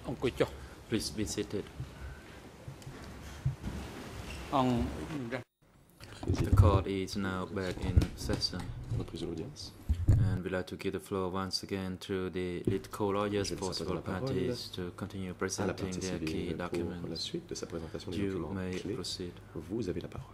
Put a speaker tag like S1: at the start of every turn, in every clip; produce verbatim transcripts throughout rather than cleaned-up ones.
S1: Please be seated. The court is now back in session. And we'd like to give the floor once again to the lead co-lawyers for several parties to continue presenting their key documents. You may proceed.
S2: Vous avez la parole.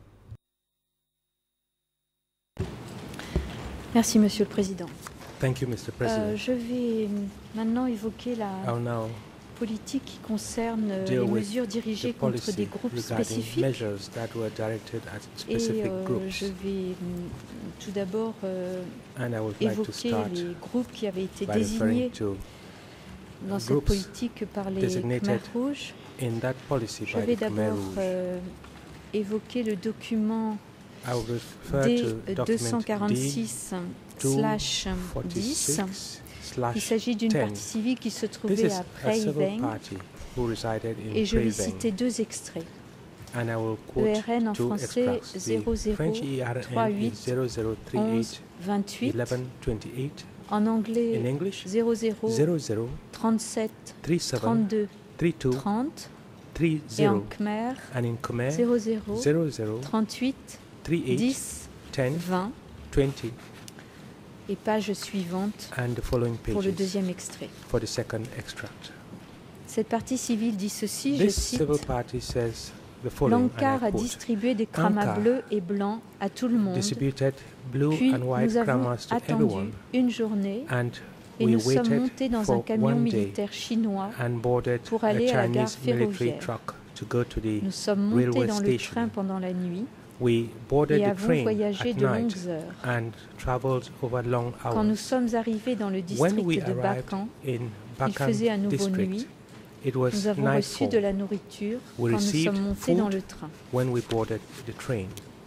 S3: Merci, Monsieur le Président.
S2: Thank you, Mister President.
S3: Euh, je vais maintenant évoquer la
S2: I'll now
S3: politique qui concerne
S2: deal
S3: les
S2: with
S3: mesures dirigées
S2: the
S3: contre
S2: policy
S3: des groupes
S2: regarding
S3: spécifiques.
S2: measures that were directed at
S3: Et
S2: specific
S3: euh,
S2: groups.
S3: je vais mm, tout d'abord euh,
S2: And I would like to
S3: évoquer
S2: start
S3: les groupes qui avaient été
S2: by
S3: désignés
S2: referring to
S3: dans cette
S2: groups
S3: politique par les
S2: designated
S3: Khmers rouges.
S2: in that policy
S3: Je
S2: by
S3: vais
S2: the Khmer
S3: d'abord
S2: Rouge.
S3: euh, évoquer le document
S2: I would refer
S3: D
S2: to
S3: deux cent
S2: document
S3: quarante-six slash dix. Il s'agit d'une partie civile qui se
S2: This
S3: trouvait
S2: is
S3: à
S2: a civil
S3: Preiveng
S2: party who resided in
S3: et je vais
S2: Preiveng.
S3: citer deux extraits.
S2: And I will
S3: E
S2: quote
S3: R N en
S2: two
S3: français
S2: extracts.
S3: zéro
S2: The
S3: zéro
S2: French E R
S3: trois
S2: N
S3: huit
S2: is zero zero three
S3: onze
S2: eight
S3: vingt-huit,
S2: eleven twenty-eight.
S3: en anglais
S2: In English,
S3: zéro zéro
S2: zero zero
S3: trente-sept
S2: three seven
S3: trente-deux
S2: three two
S3: trente
S2: three
S3: et en
S2: zero.
S3: Khmer
S2: And in Khmer,
S3: zéro zéro
S2: zero zero
S3: trente-huit
S2: three eight
S3: dix
S2: ten
S3: vingt
S2: twenty.
S3: et page suivante
S2: And the following
S3: pour le
S2: pages
S3: deuxième extrait.
S2: for the second extract.
S3: Cette partie civile dit ceci, je
S2: This
S3: cite:
S2: civil party says the following,
S3: L'Ankar
S2: and
S3: a
S2: I quote,
S3: distribué des kramas
S2: Ankar
S3: bleus et blancs à tout le monde.
S2: distributed blue
S3: Puis
S2: and white
S3: nous avons
S2: kramas to
S3: attendu
S2: everyone,
S3: une journée
S2: and
S3: et
S2: we
S3: nous sommes
S2: waited
S3: montés dans un
S2: for
S3: camion
S2: one day
S3: militaire chinois.
S2: and boarded
S3: pour
S2: a
S3: aller à la gare
S2: Chinese military
S3: ferroviaire.
S2: truck to go to the
S3: Nous sommes montés
S2: railway
S3: dans le
S2: station.
S3: train pendant la nuit
S2: We boarded
S3: et
S2: the
S3: avons
S2: train
S3: voyagé
S2: at
S3: de
S2: night
S3: longues heures.
S2: and traveled over long
S3: Quand nous
S2: hours.
S3: sommes arrivés dans le
S2: When
S3: district
S2: we
S3: de
S2: arrived
S3: Bakan,
S2: in
S3: il
S2: Bakan
S3: faisait à nouveau
S2: district,
S3: nuit.
S2: it was
S3: Nous avons reçu
S2: nightfall
S3: de la nourriture
S2: We
S3: quand nous
S2: received
S3: sommes montés dans
S2: food
S3: le train.
S2: when we boarded the train.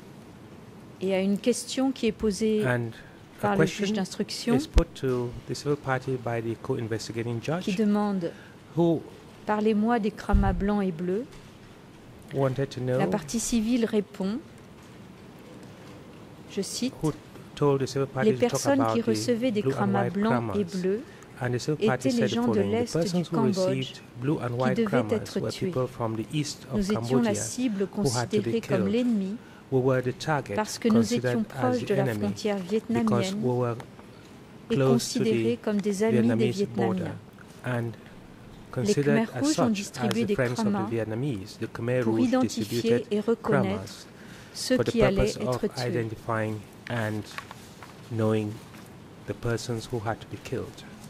S3: Et à une question qui est posée
S2: And a
S3: par le juge
S2: question
S3: d'instruction
S2: is put to the civil party by the co-investigating
S3: qui
S2: judge
S3: demande
S2: who
S3: « Parlez-moi des kramas blancs et bleus ».
S2: wanted to
S3: La
S2: know,
S3: partie civile répond, je cite,
S2: who told the civil party
S3: les
S2: to talk
S3: personnes
S2: about
S3: qui
S2: the
S3: recevaient des
S2: blue and
S3: kramas
S2: white
S3: blancs et
S2: kramas.
S3: bleus
S2: And the civil party
S3: étaient les
S2: said the
S3: gens de
S2: following, the
S3: l'Est du
S2: persons who
S3: Cambodge
S2: received blue and white
S3: devaient
S2: kramas
S3: être
S2: were
S3: tués.
S2: people from the east of
S3: Nous étions la
S2: Cambodia
S3: cible
S2: who had to be
S3: considérée comme
S2: killed.
S3: l'ennemi
S2: We were the target
S3: parce que nous
S2: considered
S3: étions
S2: as
S3: proches
S2: the
S3: de la
S2: enemy
S3: frontière
S2: because
S3: vietnamienne
S2: we were
S3: et
S2: close to
S3: considérés
S2: the
S3: comme des amis des
S2: Vietnamese border
S3: Vietnamiens.
S2: and
S3: Les
S2: considered
S3: Khmer
S2: as
S3: rouges ont
S2: such as
S3: distribué
S2: the
S3: des
S2: friends of the
S3: kramas
S2: Vietnamese. The Khmer
S3: pour
S2: Rouge
S3: identifier
S2: distributed
S3: et reconnaître
S2: kramas
S3: ceux
S2: for the
S3: qui allaient
S2: purpose of
S3: être tués.
S2: identifying and knowing the persons who had to be killed.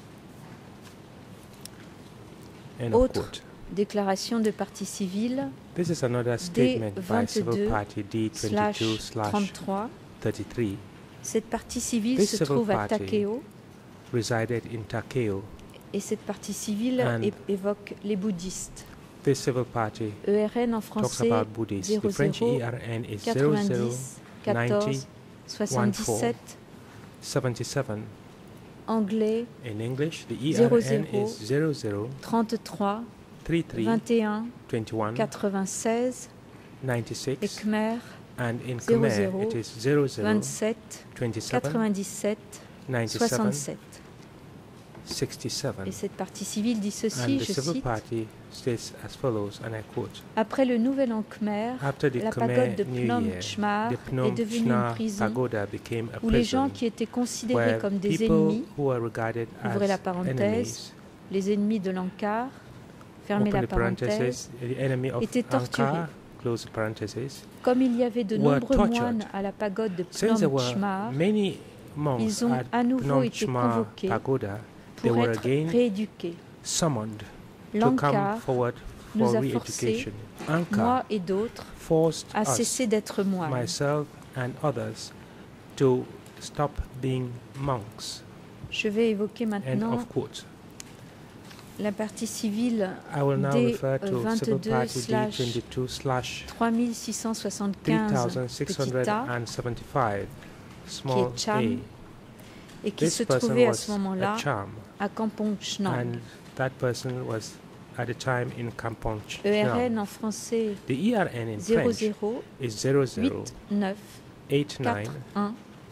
S2: End of
S3: Autre
S2: quote.
S3: déclaration de partie civile
S2: This is another statement by civil party D twenty-two slash
S3: trente-trois.
S2: thirty-three.
S3: Cette partie civile
S2: This
S3: se
S2: civil
S3: trouve à
S2: party
S3: Takeo
S2: resided in Takeo.
S3: et cette partie civile
S2: And
S3: é- évoque les bouddhistes.
S2: This civil party
S3: E R N en
S2: talks
S3: français
S2: about Buddhists. The
S3: zéro
S2: French
S3: zéro
S2: E R N is zero zero
S3: quatre-vingt-dix quatorze soixante-dix-sept.
S2: seventy-seven.
S3: Anglais
S2: In English, the E
S3: zéro
S2: R N
S3: zéro
S2: is zero zero
S3: trente-trois
S2: thirty-three
S3: vingt et un
S2: twenty-one
S3: quatre-vingt-seize et
S2: ninety-six.
S3: Khmer
S2: And in
S3: zéro
S2: Khmer,
S3: zéro
S2: it is zero zero
S3: vingt-sept
S2: twenty-seven
S3: quatre-vingt-dix-sept
S2: ninety-seven
S3: soixante-sept.
S2: sixty-seven.
S3: Et cette partie civile dit
S2: And
S3: ceci,
S2: the
S3: je
S2: civil
S3: cite:
S2: party states as follows, and I quote,
S3: Après le nouvel an Khmer,
S2: after the
S3: la
S2: Khmer
S3: pagode de
S2: New
S3: Phnom
S2: Year,
S3: Chmar
S2: the
S3: est
S2: Phnom
S3: devenue une
S2: Chnar
S3: prison
S2: Pagoda became a
S3: où les gens
S2: prison
S3: qui étaient considérés
S2: where
S3: comme des
S2: people
S3: ennemis,
S2: who were regarded
S3: ouvrez la
S2: as
S3: parenthèse,
S2: enemies,
S3: les ennemis de l'Ankar, fermez
S2: open
S3: la
S2: the parentheses,
S3: parenthèse,
S2: the enemy of
S3: étaient torturés.
S2: Ankar, close the parentheses.
S3: Comme il y avait de
S2: were
S3: nombreux
S2: tortured.
S3: moines à la pagode de
S2: Since there
S3: Phnom
S2: were
S3: Chmar
S2: many monks
S3: Ils ont
S2: at
S3: à nouveau
S2: Phnom
S3: été
S2: Chmar
S3: convoqués
S2: Pagoda, they
S3: pour
S2: were
S3: être
S2: again
S3: rééduqués.
S2: summoned to
S3: L'Ankar
S2: come forward
S3: nous
S2: for
S3: a forcés,
S2: re-education. Ankar
S3: moi et d'autres,
S2: forced
S3: à
S2: us,
S3: cesser d'être moines.
S2: myself and others, to stop being monks.
S3: Je vais évoquer
S2: End
S3: maintenant
S2: of quote.
S3: la partie civile
S2: I will now
S3: D
S2: refer to civil
S3: vingt-deux
S2: party D
S3: slash
S2: twenty-two slash
S3: trois mille six cent soixante-quinze petit a
S2: seventy-five,
S3: qui
S2: small
S3: est Cham
S2: a.
S3: et qui
S2: This
S3: se
S2: person
S3: trouvait à
S2: was
S3: ce moment-là
S2: a Cham,
S3: à Kampong Chhnang.
S2: and that person was at the time in Kampong
S3: E R
S2: Chhnang.
S3: N en français
S2: The E R N in
S3: zéro
S2: French
S3: zéro
S2: is zero zero
S3: huit neuf
S2: eight
S3: quatre
S2: nine
S3: un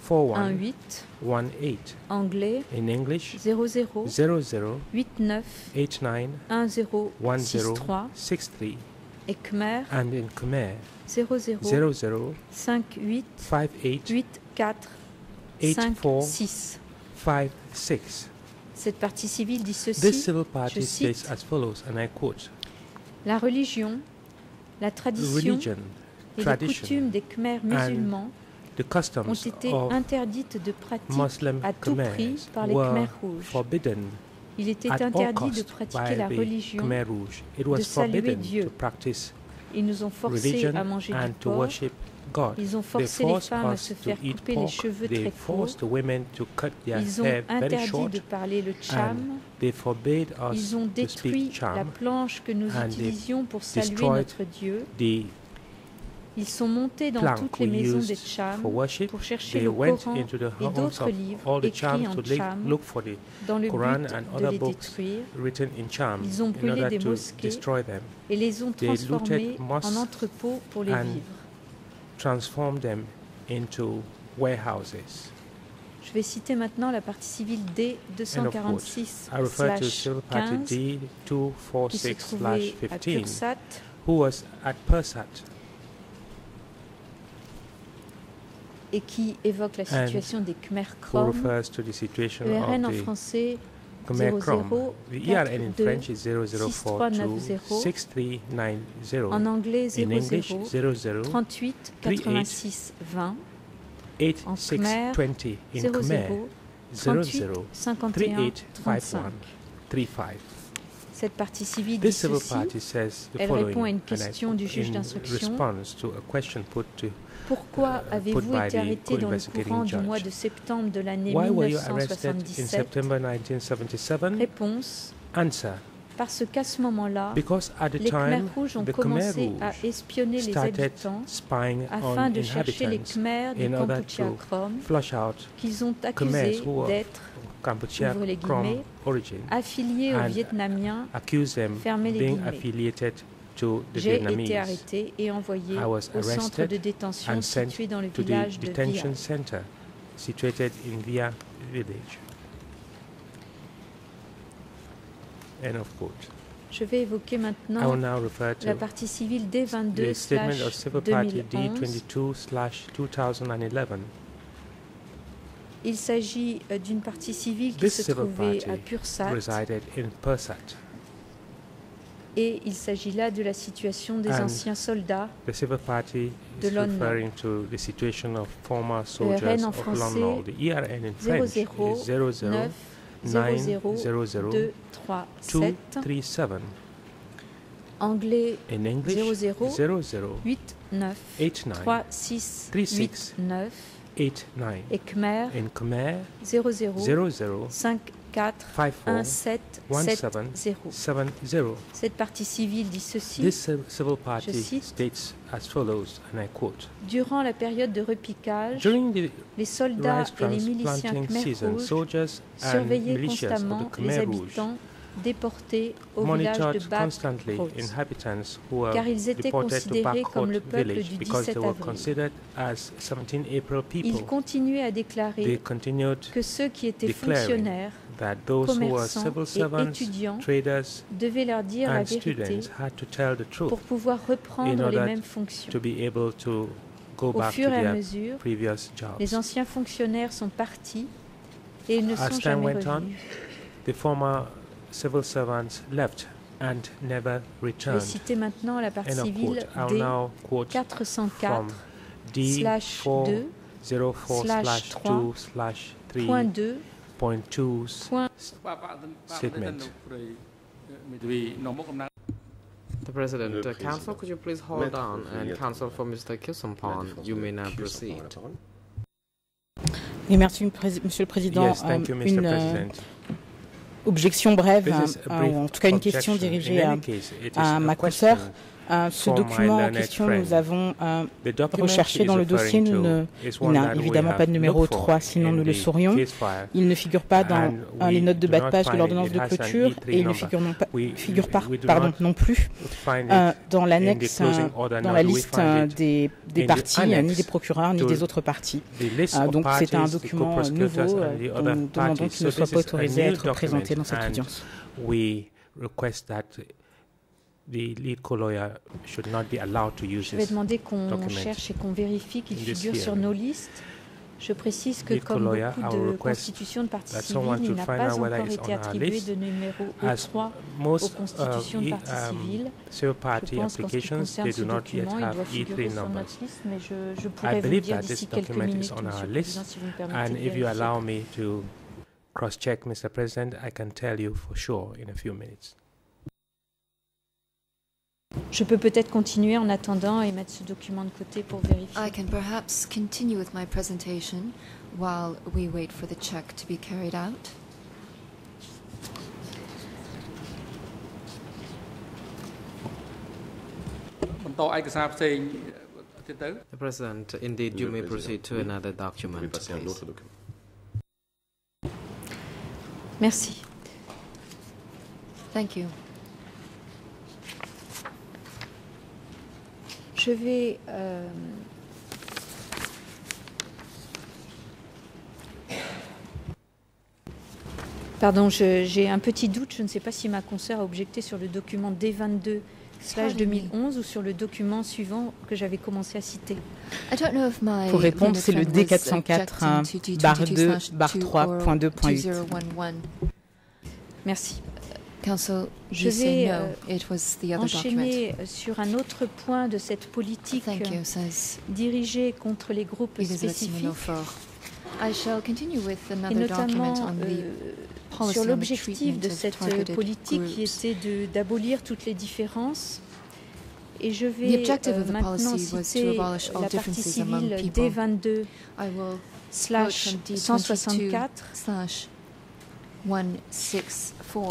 S3: un huit. Anglais
S2: in English
S3: zéro zéro
S2: zero zero
S3: huit neuf
S2: eight nine
S3: un zéro
S2: one
S3: six
S2: zero
S3: trois
S2: six three,
S3: et Khmer
S2: and in Khmer
S3: zéro zéro
S2: zero zero
S3: cinq huit
S2: five eight
S3: huit quatre
S2: eight
S3: cinq
S2: four
S3: six.
S2: five six.
S3: Cette partie civile dit
S2: This
S3: ceci,
S2: civil
S3: je
S2: party
S3: cite,
S2: states as follows, and I quote:
S3: la religion, la tradition
S2: religion,
S3: et les
S2: tradition,
S3: coutumes des Khmers musulmans
S2: the
S3: ont
S2: customs
S3: été
S2: of
S3: interdites de pratique
S2: Muslim
S3: à tout prix
S2: Khmers
S3: par les
S2: were
S3: Khmers rouges.
S2: forbidden
S3: Il était
S2: at all
S3: interdit de
S2: costs
S3: pratiquer
S2: by
S3: la
S2: the
S3: religion,
S2: Khmer Rouge. It
S3: de
S2: was
S3: saluer
S2: forbidden
S3: Dieu.
S2: to practice
S3: Ils nous ont forcés
S2: religion
S3: à manger du
S2: and to
S3: porc,
S2: worship God.
S3: ils ont
S2: They
S3: forcé les
S2: forced
S3: femmes à
S2: us
S3: se
S2: to
S3: faire
S2: eat
S3: couper les
S2: pork.
S3: cheveux
S2: They
S3: très courts,
S2: forced the women to cut their
S3: ils ont
S2: hair very
S3: interdit
S2: short,
S3: de parler le cham,
S2: they forbade us
S3: ils ont
S2: to
S3: détruit
S2: speak
S3: la
S2: charm.
S3: planche que nous
S2: and they
S3: utilisions pour saluer
S2: destroyed
S3: notre Dieu.
S2: The
S3: Ils sont montés dans
S2: plank
S3: toutes les
S2: we
S3: maisons
S2: used
S3: des chams
S2: for worship.
S3: pour chercher
S2: They
S3: le
S2: went
S3: Coran
S2: into the
S3: et
S2: homes
S3: d'autres
S2: of
S3: livres
S2: all the
S3: écrits
S2: charms
S3: en
S2: to li-
S3: cham
S2: look for the
S3: dans le
S2: Quran
S3: but
S2: and
S3: de
S2: other
S3: les
S2: books
S3: détruire
S2: written in charm
S3: Ils ont
S2: in
S3: brûlé
S2: order
S3: des
S2: to
S3: mosquées
S2: destroy them,
S3: et les ont
S2: They looted
S3: transformés
S2: mosques
S3: en entrepôts pour les
S2: and
S3: vivres.
S2: transform them into warehouses.
S3: Je vais citer maintenant la partie civile D deux cent quarante-six
S2: I refer to
S3: slash
S2: Civil Party
S3: quinze
S2: D two four
S3: qui se
S2: six slash
S3: trouvait à
S2: fifteen,
S3: Pursat
S2: who was at Pursat
S3: et qui évoque la
S2: and
S3: situation des Khmer
S2: who
S3: Krom.
S2: refers to the situation
S3: Le R N en
S2: of the
S3: français
S2: Khmer
S3: zéro
S2: Krom.
S3: zéro
S2: The E R N in
S3: quatre deux
S2: French is zero zero
S3: six
S2: four
S3: trois
S2: two
S3: neuf zéro.
S2: six three nine zero.
S3: En anglais
S2: In
S3: zéro
S2: English
S3: zéro
S2: zero zero
S3: trente-huit quatre-vingt-six vingt.
S2: eight
S3: En
S2: six
S3: Khmer
S2: twenty. In
S3: zéro
S2: Khmer
S3: zéro
S2: zero
S3: trente-huit
S2: zero
S3: cinquante
S2: three
S3: et un
S2: eight five
S3: trente-cinq.
S2: one three five.
S3: Cette partie civile dit
S2: This civil
S3: ceci.
S2: party says the
S3: Elle
S2: following,
S3: répond à une
S2: and I-
S3: question du juge
S2: in
S3: d'instruction.
S2: response to a question put to
S3: Pourquoi
S2: uh,
S3: avez-vous
S2: put by
S3: été
S2: the
S3: arrêté dans le
S2: co-investigating
S3: courant du
S2: judge.
S3: mois de septembre de l'année
S2: Why were
S3: mille
S2: you
S3: neuf cent
S2: arrested in
S3: soixante-dix-sept?
S2: September nineteen seventy-seven?
S3: Réponse.
S2: Answer:
S3: Parce qu'à ce moment-là,
S2: because at the
S3: les Khmer
S2: time
S3: rouges ont
S2: the Khmer
S3: commencé à
S2: Rouge
S3: espionner les
S2: started
S3: habitants
S2: spying
S3: afin
S2: on
S3: de chercher les
S2: inhabitants
S3: Khmer du
S2: in order
S3: Kampuchea
S2: to
S3: Krom
S2: flush out
S3: qu'ils ont
S2: Khmers
S3: accusés
S2: who were
S3: d'être
S2: Kampuchea
S3: ouvrez les
S2: Krom
S3: guillemets,
S2: origin
S3: affiliés aux
S2: and
S3: Vietnamiens.
S2: accuse them
S3: Fermez les
S2: being
S3: guillemets.
S2: affiliated to the
S3: J'ai
S2: Vietnamese
S3: été arrêté et envoyé
S2: I was
S3: au centre
S2: arrested
S3: de détention
S2: and sent
S3: situé dans le
S2: to the
S3: village de
S2: detention
S3: Via.
S2: center situated in Via village. End of quote.
S3: Je vais évoquer
S2: I will
S3: maintenant
S2: now refer
S3: la
S2: to
S3: partie civile D vingt-deux
S2: the statement of
S3: slash
S2: Civil Party D
S3: deux mille onze.
S2: twenty-two slash two thousand eleven.
S3: Il s'agit euh, d'une partie civile qui
S2: This
S3: se
S2: civil
S3: trouvait
S2: party
S3: à Pursat
S2: resided in Pursat.
S3: et il s'agit là de la situation des
S2: And
S3: anciens soldats.
S2: The Civil Party
S3: de
S2: is
S3: Lon Nol.
S2: referring to the situation of former
S3: R
S2: soldiers
S3: N en
S2: of Lon
S3: français
S2: Nol. The E R N in
S3: zéro
S2: French
S3: zéro
S2: is zero zero
S3: neuf zéro
S2: nine
S3: zéro
S2: zero zero
S3: deux trois
S2: two
S3: sept.
S2: three seven.
S3: Anglais
S2: In English,
S3: zéro zéro
S2: zero zero
S3: huit neuf
S2: eight nine
S3: trois six
S2: three
S3: huit
S2: six
S3: neuf
S2: eight nine.
S3: et Khmer
S2: In Khmer,
S3: zéro zéro
S2: zero zero
S3: cinq quatre
S2: five four
S3: un sept
S2: one
S3: sept
S2: seven
S3: zéro.
S2: seven zero.
S3: Cette partie civile dit ceci.
S2: This civ- civil party
S3: cite,
S2: states as follows, and I quote:
S3: Durant la période de repiquage,
S2: During the
S3: les soldats
S2: rice
S3: et les miliciens
S2: transplanting
S3: Khmer
S2: season,
S3: rouges
S2: soldiers and
S3: surveillaient
S2: militias of
S3: constamment
S2: the
S3: les
S2: Khmer Rouge
S3: habitants déportés au village de
S2: monitored
S3: Bat
S2: constantly
S3: Krotz,
S2: inhabitants who were
S3: car ils étaient
S2: deported to
S3: considérés comme le
S2: Bakhot
S3: peuple
S2: village
S3: du
S2: because they
S3: dix-sept
S2: were
S3: avril.
S2: considered as seventeen April
S3: Ils
S2: people.
S3: continuaient à
S2: They
S3: déclarer
S2: continued
S3: que ceux qui étaient
S2: declaring
S3: fonctionnaires,
S2: that those who were
S3: commerçants
S2: civil
S3: et
S2: servants,
S3: étudiants
S2: traders,
S3: devaient leur dire la
S2: and
S3: vérité
S2: students had to tell the truth
S3: pour pouvoir
S2: in
S3: reprendre les
S2: order
S3: mêmes fonctions.
S2: to be able to go
S3: Au
S2: back to
S3: fur et à
S2: their
S3: mesure,
S2: previous jobs.
S3: les anciens fonctionnaires sont partis et ils ne
S2: As
S3: sont
S2: time
S3: jamais
S2: went on,
S3: revenus.
S2: the former civil servants left and never
S3: Je vais
S2: returned.
S3: citer maintenant la partie
S2: End of
S3: civile
S2: quote. I'll
S3: D
S2: now quote
S3: quatre cent quatre
S2: from D
S3: slash
S2: four
S3: deux
S2: zero four
S3: slash
S2: slash
S3: trois
S2: two slash three
S3: point deux
S2: point two
S3: point
S2: statement.
S4: The President, uh, Council, could you please hold on, and Council for Mister Kissompon, you may now proceed.
S5: Et merci, Monsieur le Président.
S2: Yes, thank you,
S5: Euh,
S2: Mister
S5: une euh,
S2: President.
S5: objection brève,
S2: This is a
S5: euh,
S2: brief
S5: ou en tout cas une question
S2: objection.
S5: dirigée
S2: In
S5: à,
S2: any case, it is
S5: à
S2: a
S5: ma
S2: question
S5: consoeur. Euh, ce
S2: for my
S5: document en
S2: learned
S5: question,
S2: friend.
S5: nous avons euh,
S2: The document
S5: recherché
S2: she is
S5: dans le dossier.
S2: referring
S5: Nous
S2: to
S5: ne,
S2: is
S5: il
S2: one
S5: n'a
S2: that we
S5: évidemment
S2: have
S5: pas de numéro
S2: looked for
S5: trois, sinon
S2: in
S5: nous le
S2: the
S5: saurions.
S2: case file.
S5: Il ne figure pas dans
S2: And
S5: euh,
S2: we
S5: les notes de
S2: do
S5: bas de
S2: not
S5: page de
S2: find
S5: l'ordonnance
S2: it.
S5: de
S2: It has an
S5: clôture
S2: E three
S5: et il ne
S2: number.
S5: figure, non pas,
S2: We-
S5: figure pas
S2: we do
S5: pardon,
S2: not
S5: non plus
S2: find
S5: euh,
S2: it
S5: dans
S2: in the
S5: l'annexe,
S2: closing
S5: euh,
S2: order,
S5: dans
S2: nor
S5: la
S2: do we
S5: liste
S2: find
S5: euh,
S2: it
S5: des, des
S2: in the
S5: parties, euh, ni
S2: annex
S5: des procureurs, ni
S2: to
S5: des autres parties.
S2: the list
S5: Euh,
S2: of
S5: donc c'est un
S2: parties, the
S5: document euh,
S2: co-prosecutors
S5: nouveau
S2: and
S5: euh,
S2: the
S5: dont
S2: other
S5: nous demandons
S2: parties.
S5: qu'il ne
S2: So
S5: soit
S2: this
S5: pas
S2: is a
S5: autorisé à
S2: new
S5: être présenté
S2: document,
S5: dans cette
S2: and
S5: audience.
S2: we request that the lead co-lawyer should not be allowed to use
S3: Je vais
S2: this
S3: demander qu'on
S2: document
S3: cherche et qu'on vérifie qu'il
S2: in this
S3: figure sur
S2: hearing.
S3: nos listes. Je précise que,
S2: Lead
S3: comme
S2: co-lawyer,
S3: beaucoup
S2: I will
S3: de
S2: request
S3: constitutions de partie
S2: that
S3: civile,
S2: someone
S3: il
S2: should
S3: n'a
S2: find
S3: pas
S2: out whether
S3: encore
S2: it's
S3: été
S2: on our
S3: attribué
S2: list.
S3: de numéro
S2: As
S3: E trois aux
S2: most
S3: constitutions de
S2: uh,
S3: partie
S2: um,
S3: civile.
S2: civil
S3: Je
S2: party
S3: pense qu'en ce qui
S2: applications,
S3: concerne
S2: they
S3: ce
S2: do not yet
S3: document, il
S2: have
S3: doit
S2: E
S3: figurer
S2: three
S3: sur
S2: numbers.
S3: notre liste, mais je, je
S2: I
S3: pourrais vous
S2: believe
S3: dire
S2: that this
S3: d'ici quelques
S2: document is
S3: minutes,
S2: on
S3: Monsieur
S2: our
S3: le
S2: list,
S3: Président, si vous me permettez
S2: and
S3: de
S2: if you
S3: vérifier.
S2: allow me to cross-check, Mister President, I can tell you for sure in a few minutes.
S3: Je peux peut-être continuer en attendant et mettre ce document de côté pour vérifier.
S6: I can perhaps continue with my presentation while we wait for the check to be carried out.
S4: The President, indeed, you may proceed to another document, please.
S3: Merci.
S6: Thank you.
S3: Je vais euh, Pardon, je- j'ai un petit doute. Je ne sais pas si ma consoeur a objecté sur le document D vingt-deux slash deux mille onze ou sur le document suivant que j'avais commencé à citer.
S6: I don't know if my
S5: Pour répondre,
S6: learned
S5: c'est le
S6: friend
S5: D
S6: was
S5: quatre cent quatre,
S6: objecting to D
S5: barre
S6: twenty-two
S5: deux,
S6: slash
S5: barre
S6: two
S5: trois,
S6: or
S5: point deux, point huit.
S6: two zero one one.
S3: Merci.
S6: Counsel,
S3: Je
S6: you say
S3: vais
S6: no.
S3: euh,
S6: It was the other document.
S3: enchaîner sur un autre point de cette politique
S6: Thank you, says
S3: dirigée contre les groupes
S6: Elizabeth
S3: spécifiques
S6: Simenofor. I shall continue with
S3: et
S6: another document
S3: notamment
S6: on the
S3: euh,
S6: policy
S3: sur
S6: on the
S3: l'objectif
S6: treatment
S3: de
S6: of
S3: cette
S6: targeted
S3: politique qui
S6: groups.
S3: était de- d'abolir toutes les différences. Et je
S6: The
S3: vais
S6: objective
S3: euh,
S6: of the
S3: maintenant
S6: policy was to
S3: citer
S6: abolish all
S3: la partie
S6: differences among
S3: civile
S6: people.
S3: D vingt-deux
S6: I will
S3: slash
S6: quote from D
S3: cent
S6: twenty-two
S3: soixante-quatre
S6: slash one sixty-four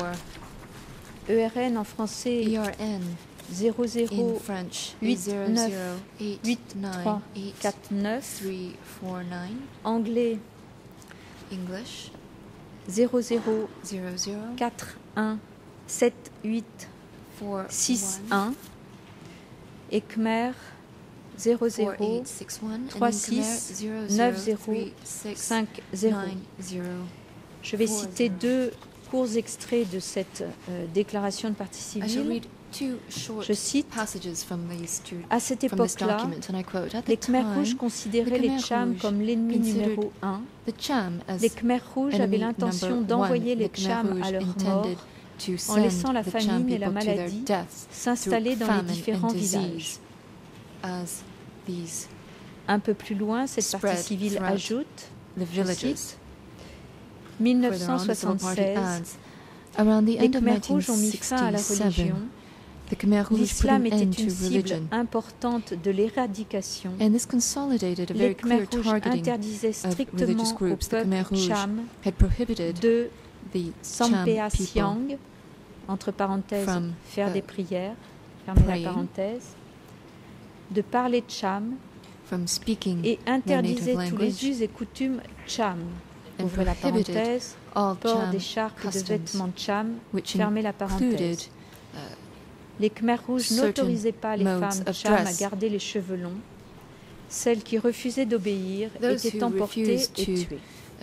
S3: E R N en français
S6: E R N
S3: zéro
S6: in
S3: zéro
S6: French
S3: huit
S6: zero
S3: neuf
S6: zero eight
S3: huit
S6: nine
S3: trois
S6: eight
S3: quatre neuf,
S6: three four nine
S3: anglais
S6: English
S3: zéro zéro
S6: zero zero
S3: quatre un sept huit
S6: four
S3: six
S6: one
S3: un et Khmer zéro
S6: four
S3: zéro
S6: eight six one
S3: trois
S6: and in Khmer
S3: six
S6: zero
S3: neuf
S6: zero
S3: zéro
S6: three six
S3: cinq zéro.
S6: nine zero.
S3: Je vais
S6: four
S3: citer
S6: zéro.
S3: deux courts extraits de cette euh, déclaration de partie
S6: I shall
S3: civile.
S6: read two short
S3: Je cite:
S6: passages from these two
S3: à cette
S6: from this
S3: époque-là,
S6: document, and I quote, at
S3: les
S6: the
S3: Khmers rouges
S6: time,
S3: considéraient
S6: the
S3: les
S6: Khmer
S3: Chams
S6: rouges
S3: comme l'ennemi
S6: considered
S3: numéro un.
S6: the Cham as
S3: Les Khmers rouges
S6: enemy
S3: avaient l'intention
S6: number
S3: d'envoyer
S6: one.
S3: les
S6: The Khmer
S3: Chams
S6: Rouge
S3: à leur mort,
S6: intended to
S3: en
S6: send
S3: laissant la
S6: the Cham
S3: famine et la
S6: people to their
S3: maladie
S6: deaths
S3: s'installer
S6: through
S3: dans les
S6: famine
S3: différents
S6: and
S3: villages.
S6: disease. As these
S3: Un peu plus loin, cette partie
S6: spread
S3: civile
S6: throughout
S3: ajoute,
S6: the
S3: je
S6: villages.
S3: cite,
S6: Further on, the civil party
S3: mille neuf cent soixante-seize,
S6: adds, around the
S3: les
S6: end of
S3: Khmers rouges ont mis fin à la religion.
S6: nineteen sixty-seven, the Khmer Rouge put
S3: L'islam
S6: an
S3: était
S6: end to
S3: une cible
S6: religion,
S3: importante de l'éradication.
S6: and this consolidated a
S3: Les
S6: very
S3: Khmers
S6: clear
S3: rouges
S6: targeting
S3: interdisaient
S6: of
S3: strictement
S6: religious
S3: au
S6: groups. The Khmer
S3: peuple
S6: Rouge
S3: Cham
S6: had prohibited
S3: de
S6: the Cham
S3: Sampea
S6: people
S3: Siang, entre parenthèses,
S6: from,
S3: faire
S6: uh,
S3: des prières, fermez
S6: praying.
S3: la parenthèse, de parler Cham
S6: from speaking
S3: et interdisait
S6: native
S3: tous les
S6: language
S3: us et coutumes Cham,
S6: and
S3: ouvrez la
S6: prohibited
S3: parenthèse,
S6: all
S3: port
S6: Cham
S3: d'écharpes et de
S6: customs,
S3: vêtements Cham,
S6: which
S3: fermez la
S6: included
S3: parenthèse. Les Khmers rouges
S6: certain
S3: n'autorisaient pas les
S6: modes
S3: femmes
S6: of
S3: Cham à
S6: dress.
S3: garder les cheveux longs. Celles qui refusaient d'obéir
S6: Those
S3: étaient
S6: who
S3: emportées
S6: refused
S3: et
S6: to
S3: tuées.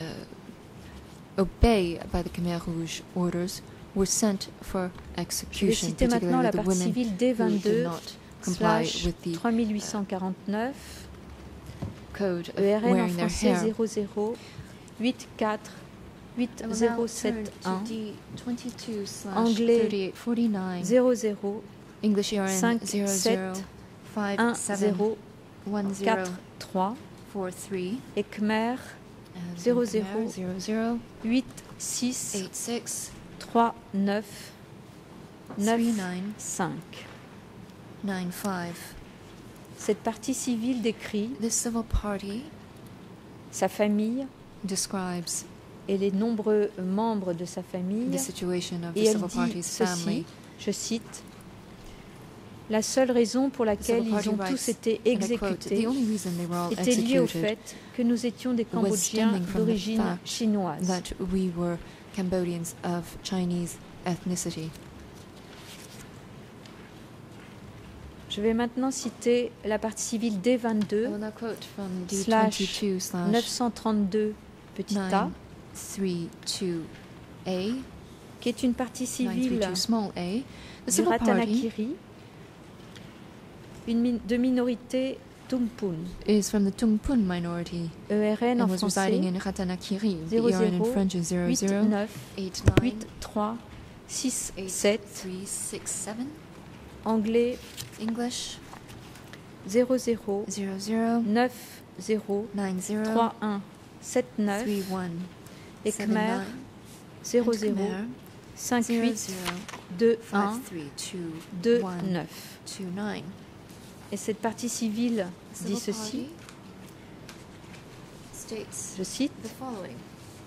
S6: uh, obey by the Khmer Rouge orders were sent for
S3: Je vais
S6: execution,
S3: citer maintenant
S6: particularly
S3: la
S6: the
S3: partie
S6: women
S3: civile D
S6: who did
S3: vingt-deux
S6: not comply
S3: slash
S6: with the
S3: trois mille huit cent quarante-neuf,
S6: code of
S3: E R N en
S6: wearing their
S3: français
S6: hair.
S3: zéro zéro huit quatre huit zéro sept un, Anglais zéro zéro
S6: English E R N
S3: cinq
S6: zero
S3: sept
S6: zero five
S3: un
S6: seven
S3: zéro
S6: one zero
S3: quatre trois
S6: four three
S3: et Khmer
S6: and
S3: zéro
S6: in Khmer,
S3: zéro
S6: zero zero
S3: huit six
S6: eight six
S3: trois neuf neuf
S6: three nine
S3: cinq.
S6: nine five.
S3: Cette partie civile décrit
S6: This civil party
S3: sa famille
S6: describes
S3: et les nombreux membres de sa famille
S6: the situation of the
S3: et elle
S6: civil
S3: dit
S6: party's family.
S3: ceci, je cite: La seule raison pour laquelle ils ont tous été exécutés était liée au fait que nous étions des Cambodgiens d'origine chinoise.
S6: That we were Cambodians of Chinese ethnicity.
S3: Je vais maintenant citer la partie civile D vingt-deux slash neuf cent trente-deux petit a, qui est une partie civile du Ratanakiri, une min de minorité Tumpun.
S6: Is from the Tumpun minority.
S3: E R N en
S6: was
S3: français
S6: residing in Ratanakiri. The
S3: zéro
S6: E R N in
S3: zéro
S6: French is zero
S3: huit
S6: zero
S3: neuf
S6: eight
S3: huit
S6: nine
S3: trois six
S6: eight
S3: sept,
S6: three six seven.
S3: anglais
S6: English
S3: zéro zéro
S6: zero zero
S3: neuf zéro
S6: nine zero
S3: trois un sept neuf
S6: three one
S3: et
S6: seven
S3: Khmer
S6: nine.
S3: zéro
S6: And
S3: zéro
S6: Khmer
S3: cinq
S6: zero
S3: huit
S6: zero
S3: deux
S6: five
S3: un
S6: three two
S3: deux
S6: one
S3: neuf.
S6: two nine.
S3: Et cette partie civile dit
S6: Civil
S3: ceci,
S6: party states
S3: je cite:
S6: the following.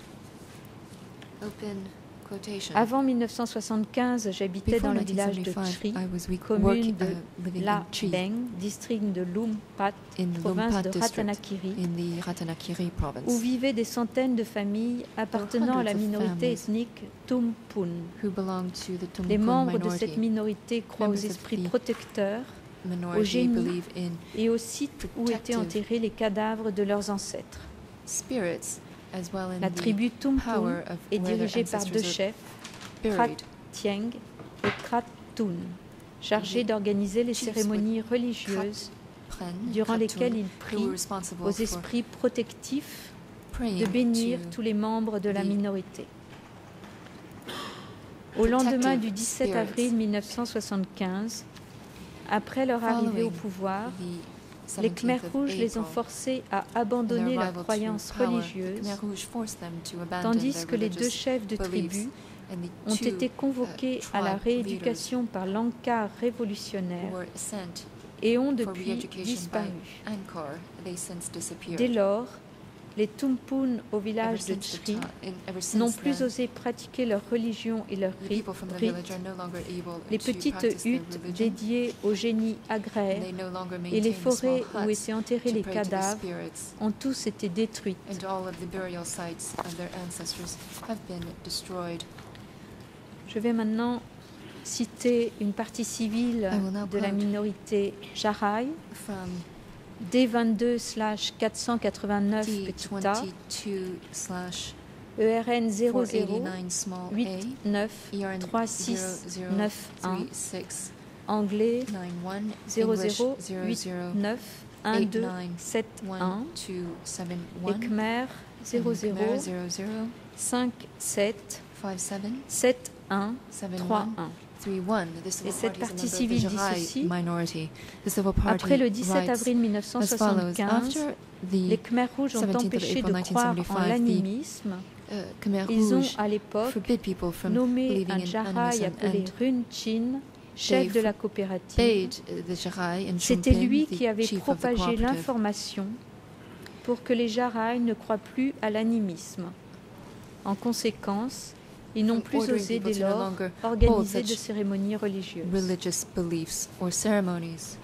S6: Open quotation.
S3: Avant mille neuf cent soixante-quinze, j'habitais
S6: Before
S3: dans le village de
S6: nineteen seventy-five,
S3: Tri,
S6: I was we-
S3: commune
S6: working,
S3: de
S6: uh, living
S3: La
S6: in Tri,
S3: Beng, district de Lumpat,
S6: in the
S3: province
S6: Lumpat
S3: de
S6: district,
S3: Ratanakiri,
S6: in the Ratanakiri
S3: où
S6: province,
S3: vivaient des centaines de familles appartenant à la
S6: hundreds of
S3: minorité
S6: families
S3: ethnique Tumpun.
S6: who belonged to the Tumpun
S3: Les membres de
S6: minority.
S3: cette minorité croient aux
S6: Members of
S3: esprits
S6: the
S3: protecteurs
S6: Minority
S3: au génie
S6: believe in
S3: et aux sites où étaient
S6: protective
S3: enterrés les cadavres de leurs ancêtres.
S6: spirits as well in
S3: La
S6: the
S3: tribu Tumpun
S6: power of
S3: est
S6: where their
S3: dirigée par deux
S6: ancestors are
S3: chefs, Krat
S6: buried.
S3: Tieng et Krat Tun, chargés d'organiser les
S6: Chiefs
S3: cérémonies religieuses
S6: Pren,
S3: durant
S6: Khatun,
S3: lesquelles ils
S6: who
S3: prient
S6: were responsible
S3: aux
S6: for
S3: esprits protectifs
S6: praying
S3: de bénir
S6: to
S3: tous les membres de la
S6: the
S3: minorité. Au lendemain
S6: protective
S3: du dix-sept
S6: spirits.
S3: avril mille neuf cent soixante-quinze, après leur arrivée au
S6: Following
S3: pouvoir,
S6: the
S3: les
S6: seventeenth
S3: Khmers
S6: of
S3: rouges les ont
S6: April,
S3: forcés à
S6: and
S3: abandonner
S6: their
S3: leurs
S6: arrival to
S3: croyances
S6: power,
S3: religieuses,
S6: Khmer Rouge forced them to abandon
S3: tandis
S6: their
S3: que les deux
S6: religious
S3: chefs de
S6: beliefs,
S3: tribu
S6: and the
S3: ont
S6: two,
S3: été
S6: uh,
S3: convoqués à la
S6: tribe
S3: rééducation par l'Ankar
S6: leaders
S3: révolutionnaire
S6: were sent
S3: et ont
S6: for
S3: depuis
S6: re-education
S3: disparu.
S6: by Angkor. They since disappeared.
S3: Dès lors, les Tumpun au
S6: Ever
S3: village de
S6: since the
S3: Tri
S6: ti- in- ever
S3: n'ont
S6: since
S3: plus
S6: then,
S3: osé pratiquer leur religion et leurs
S6: the
S3: rites.
S6: people from the
S3: rites.
S6: village are no longer able
S3: Les
S6: to
S3: petites
S6: practice their
S3: huttes
S6: religion,
S3: dédiées au génie
S6: and
S3: agraire
S6: they no longer
S3: et les
S6: maintain the small
S3: forêts où
S6: huts
S3: étaient enterrés
S6: to
S3: les
S6: pray to the
S3: cadavres
S6: spirits,
S3: ont tous été détruites.
S6: and all of the burial sites of their ancestors have been destroyed.
S3: Je vais maintenant citer une partie civile
S6: I will now
S3: de la
S6: quote
S3: minorité Jaraï,
S6: From
S3: D vingt-deux slash quatre cent quatre-vingt-neuf
S6: D
S3: petit a,
S6: twenty-two slash
S3: E R N zéro
S6: four
S3: zéro
S6: eighty-nine small
S3: huit
S6: a,
S3: neuf
S6: E R N
S3: trois six
S6: zero
S3: neuf
S6: zero
S3: un,
S6: three six
S3: anglais
S6: nine one,
S3: zéro
S6: English
S3: zéro
S6: zero
S3: huit
S6: zero
S3: neuf un
S6: eight
S3: deux
S6: nine
S3: sept un
S6: one two seven
S3: et
S6: one,
S3: Khmer zéro
S6: and
S3: zéro
S6: Khmer zero zero
S3: cinq sept
S6: five seven
S3: sept un
S6: seven
S3: trois
S6: one
S3: un.
S6: three one. The civil
S3: Et cette
S6: party is a
S3: partie
S6: member of the
S3: civile dit
S6: Jarai
S3: ceci:
S6: minority. The civil party
S3: Après le dix-sept
S6: writes
S3: avril mille neuf cent
S6: as follows.
S3: soixante-quinze,
S6: After
S3: les
S6: the
S3: Khmers rouges ont
S6: seventeenth of
S3: empêché
S6: April
S3: de croire en
S6: nineteen seventy-five, the
S3: l'animisme.
S6: uh, Khmer
S3: Ils ont
S6: Rouge
S3: à l'époque
S6: forbid people from
S3: nommé
S6: believing
S3: un
S6: in
S3: Jaraï
S6: animism
S3: appelé
S6: and
S3: Run Chin, chef de la coopérative.
S6: bade the Jarai and
S3: C'était
S6: Shumpin,
S3: lui
S6: the
S3: qui avait
S6: chief of the
S3: propagé
S6: cooperative.
S3: l'information pour que les Jaraï ne croient plus à l'animisme. En conséquence, ils n'ont plus
S6: Ordering
S3: osé
S6: people
S3: dès
S6: to no
S3: lors
S6: longer
S3: organiser
S6: hold
S3: de
S6: such
S3: cérémonies religieuses.
S6: religious beliefs or ceremonies.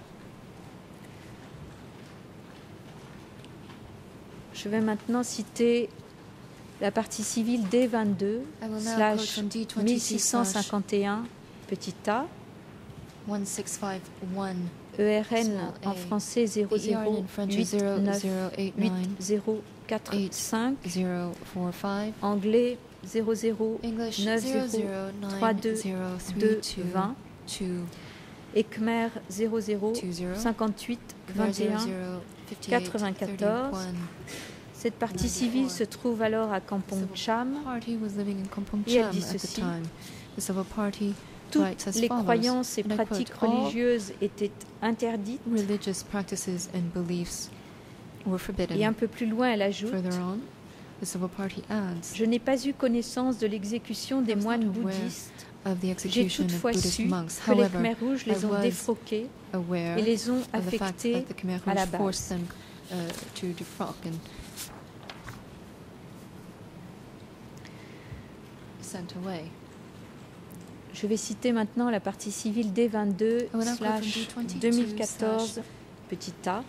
S3: Je vais maintenant citer la partie civile D vingt-deux
S6: I will now quote
S3: slash
S6: from D twenty-two
S3: mille six cent cinquante et un petit a,
S6: one six five one.
S3: E R N
S6: Small a.
S3: en français zéro
S6: The E R N
S3: zéro
S6: in French is
S3: huit
S6: zero
S3: neuf
S6: zero eight
S3: huit
S6: nine
S3: zéro quatre cinq,
S6: zero four five.
S3: anglais zéro zéro
S6: English
S3: neuf
S6: zero
S3: zéro
S6: zero
S3: trois
S6: nine
S3: deux
S6: zero
S3: deux
S6: three two
S3: vingt
S6: two
S3: et Khmer zéro zéro
S6: two zero.
S3: cinquante-huit
S6: Khmer
S3: vingt et
S6: zero
S3: un.
S6: zero fifty-eight
S3: quatre-vingt-quatorze.
S6: thirty-one.
S3: Cette partie civile se trouve alors à Kampong Cham.
S6: Party was living in Kampong
S3: Et elle
S6: Cham
S3: dit
S6: at the
S3: ceci:
S6: time. The civil party
S3: Toutes
S6: writes as
S3: les
S6: follows,
S3: croyances et
S6: and I quote,
S3: pratiques
S6: "All
S3: religieuses étaient interdites.
S6: religious practices and beliefs were forbidden."
S3: Et un peu plus loin, elle ajoute:
S6: Further on, the civil party adds,
S3: je n'ai pas eu connaissance de l'exécution des
S6: I was
S3: moines
S6: not aware
S3: bouddhistes.
S6: of the
S3: J'ai
S6: execution of
S3: toutefois
S6: Buddhist
S3: su
S6: monks.
S3: que les
S6: However,
S3: Khmers rouges les
S6: I
S3: ont
S6: was
S3: défroqués
S6: aware
S3: et les ont
S6: of the fact
S3: affectés
S6: that the Khmer
S3: à la
S6: Rouge
S3: base.
S6: forced them uh, to defrock and sent away.
S3: Je vais citer maintenant la partie civile D vingt-deux slash deux mille quatorze petit a.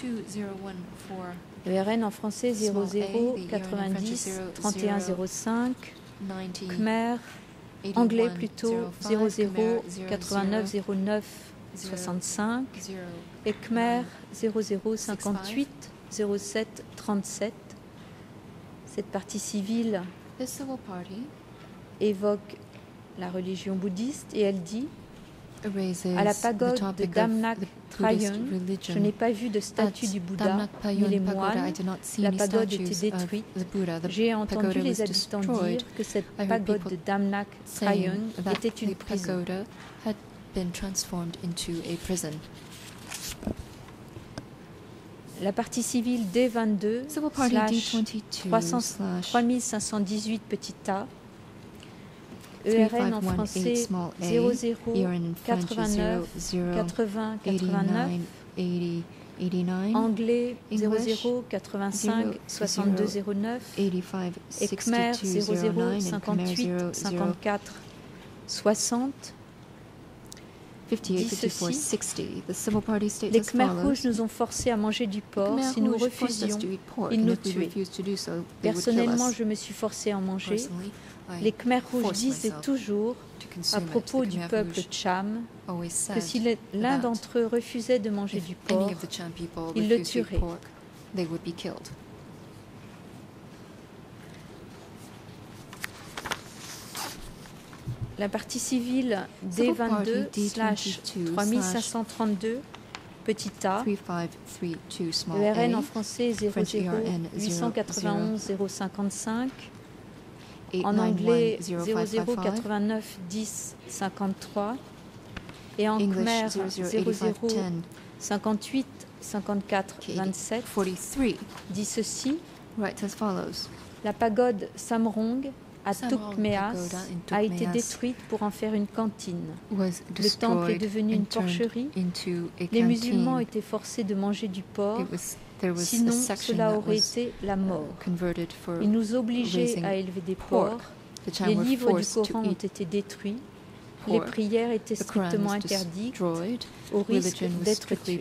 S3: E R N en français zéro zéro quatre-vingt-dix trente et un zéro cinq. Khmer, anglais plutôt zéro zéro quatre-vingt-neuf zéro neuf soixante-cinq. Et Khmer zéro zéro cinquante-huit zéro sept trente-sept. Cette partie civile évoque la religion bouddhiste et elle dit à la pagode de Damnak Trayön, je n'ai pas vu de statue du Bouddha ni les moines. La pagode était détruite. J'ai entendu les habitants dire que cette pagode de Damnak Trayön était une prison. La partie civile D vingt-deux slash trois mille cinq cent dix-huit petit a. E R N en français zéro zéro quatre-vingt-neuf quatre-vingts quatre-vingt-neuf. Anglais zéro zéro quatre-vingt-cinq soixante-deux zéro neuf. Et Khmer zéro zéro cinquante-huit cinquante-quatre soixante. Dit ceci, les Khmers rouges nous ont forcés à manger du porc. Si nous refusions, ils nous tuaient. Personnellement, je me suis forcé à en manger. Les Khmers rouges disaient toujours, à propos du peuple Cham, que si l'un d'entre eux refusait de manger du porc, ils le tueraient. La partie civile D vingt-deux slash trois mille cinq cent trente-deux petit a. E R N en français zéro zéro huit cent quatre-vingt-onze zéro cinquante-cinq. En anglais zéro zéro quatre-vingt-neuf dix cinquante-trois. Et en Khmer zéro zéro cinquante-huit cinquante-quatre vingt-sept. Dit ceci, la pagode Samrong à Tukmeas a été détruite pour en faire une cantine. Le temple est devenu une porcherie. Les musulmans étaient forcés de manger du porc, sinon cela aurait été la mort. Ils nous obligeaient à élever des porcs. Les livres du Coran ont été détruits. Les prières étaient strictement interdites au risque d'être tués.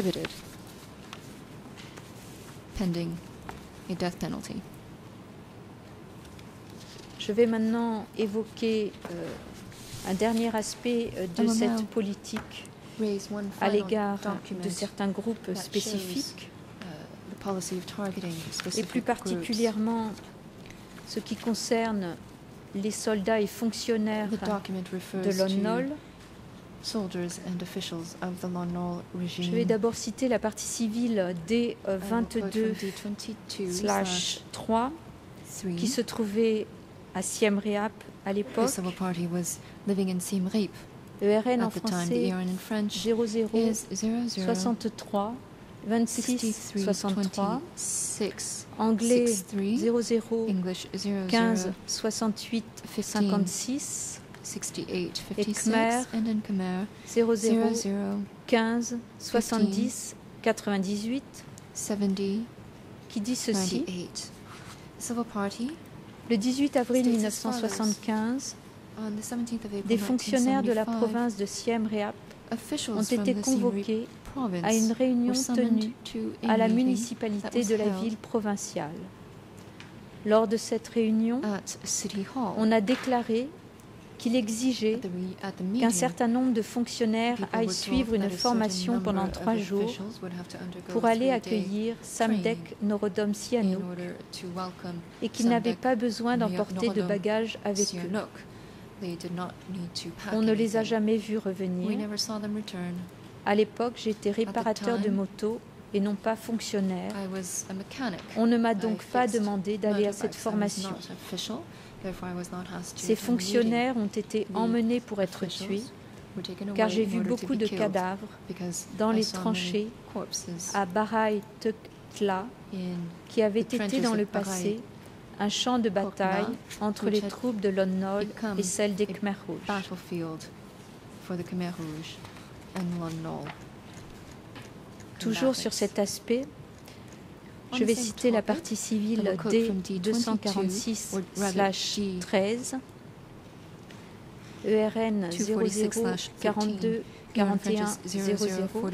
S3: Je vais maintenant évoquer euh, un dernier aspect euh, de cette politique à l'égard de certains groupes spécifiques, et plus particulièrement ce qui concerne les soldats et fonctionnaires de Lon Nol. Je vais d'abord citer la partie civile D vingt-deux slash trois qui se trouvait à Siem Reap à l'époque. E R N en français zéro zéro soixante-trois vingt-six soixante-trois. Anglais zéro zéro quinze soixante-huit cinquante-six. Et Khmer zéro zéro quinze soixante-dix quatre-vingt-dix-huit qui dit ceci. Le dix-huit avril mille neuf cent soixante-quinze, des fonctionnaires de la province de Siem Reap ont été convoqués à une réunion tenue à la municipalité de la ville provinciale. Lors de cette réunion, on a déclaré qu'il exigeait qu'un certain nombre de fonctionnaires aillent suivre une formation pendant trois jours pour aller accueillir Samdech Norodom Sihanouk et qu'ils n'avaient pas besoin d'emporter de bagages avec eux. On ne les a jamais vus revenir. À l'époque, j'étais réparateur de moto et non pas fonctionnaire. On ne m'a donc pas demandé d'aller à cette formation. Ces fonctionnaires ont été emmenés pour être tués, car j'ai vu beaucoup de cadavres dans les tranchées à Barai Tekla, qui avaient été dans le passé un champ de bataille entre les troupes de Lon Nol et celles des Khmers rouges. Toujours sur cet aspect, je vais citer la partie civile D deux cent quarante-six slash treize E R N zéro zéro quarante-deux quarante et un zéro zéro,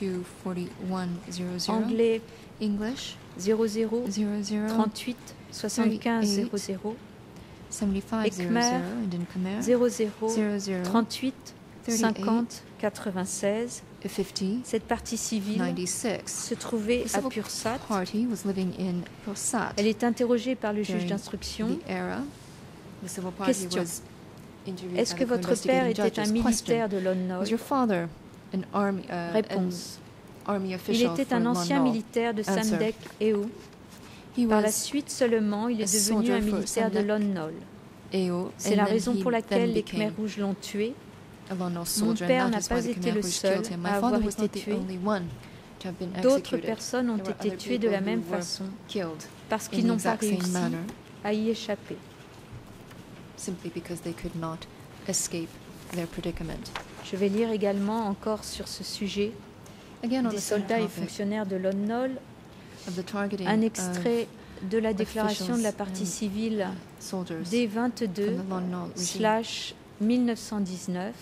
S3: anglais
S6: English
S3: zéro zéro
S6: zero zero
S3: trente-huit soixante-quinze zéro zéro,
S6: seventy-five zero
S3: Khmer
S6: zero and in Khmer
S3: zéro zéro
S6: zero zero
S3: trente-huit cinquante quatre-vingt-seize.
S6: fifty
S3: Cette partie civile
S6: ninety-six.
S3: se trouvait
S6: The
S3: à
S6: civil
S3: Pursat.
S6: party was living in Pursat.
S3: Elle est interrogée par le juge
S6: During
S3: d'instruction.
S6: the era, the civil party
S3: Question.
S6: was interviewed
S3: Est-ce
S6: by
S3: que
S6: the
S3: votre père
S6: investigating
S3: était un
S6: judges.
S3: militaire
S6: Question.
S3: de Lon Nol?
S6: Was your father an army, uh,
S3: Réponse.
S6: an army
S3: Il
S6: official
S3: était
S6: for
S3: un
S6: Lon
S3: ancien
S6: Nol?
S3: militaire de
S6: Answer.
S3: Samdech Eo.
S6: He
S3: Par la
S6: was
S3: suite seulement, il
S6: a
S3: est devenu
S6: soldier
S3: un
S6: for
S3: militaire de
S6: Samdech
S3: Lon Nol.
S6: Eo,
S3: C'est
S6: and
S3: la
S6: then
S3: raison
S6: he
S3: pour
S6: then
S3: laquelle les
S6: became
S3: Khmers rouges l'ont tué.
S6: a Lon Nol
S3: Mon
S6: soldier,
S3: père
S6: and
S3: n'a
S6: that is
S3: pas
S6: why the
S3: été
S6: Khmer
S3: le
S6: Rouge
S3: seul
S6: killed him. My
S3: à
S6: father
S3: avoir
S6: was
S3: été
S6: not the
S3: tué.
S6: only one to have been
S3: D'autres
S6: executed.
S3: personnes ont
S6: There were
S3: été
S6: other
S3: tuées de la
S6: people
S3: même
S6: who were
S3: façon
S6: killed
S3: parce
S6: in
S3: qu'ils
S6: the
S3: n'ont pas
S6: exact same
S3: réussi
S6: manner,
S3: à y échapper.
S6: simply because they could not escape their predicament.
S3: Je vais lire également encore sur ce sujet
S6: Again, on
S3: des
S6: the same
S3: soldats et
S6: topic
S3: fonctionnaires de Lon Nol,
S6: of the targeting
S3: un
S6: of
S3: extrait de la déclaration de la partie
S6: and
S3: civile
S6: soldiers
S3: D vingt-deux
S6: from the Lon Nol regime.
S3: slash mille neuf cent dix-neuf,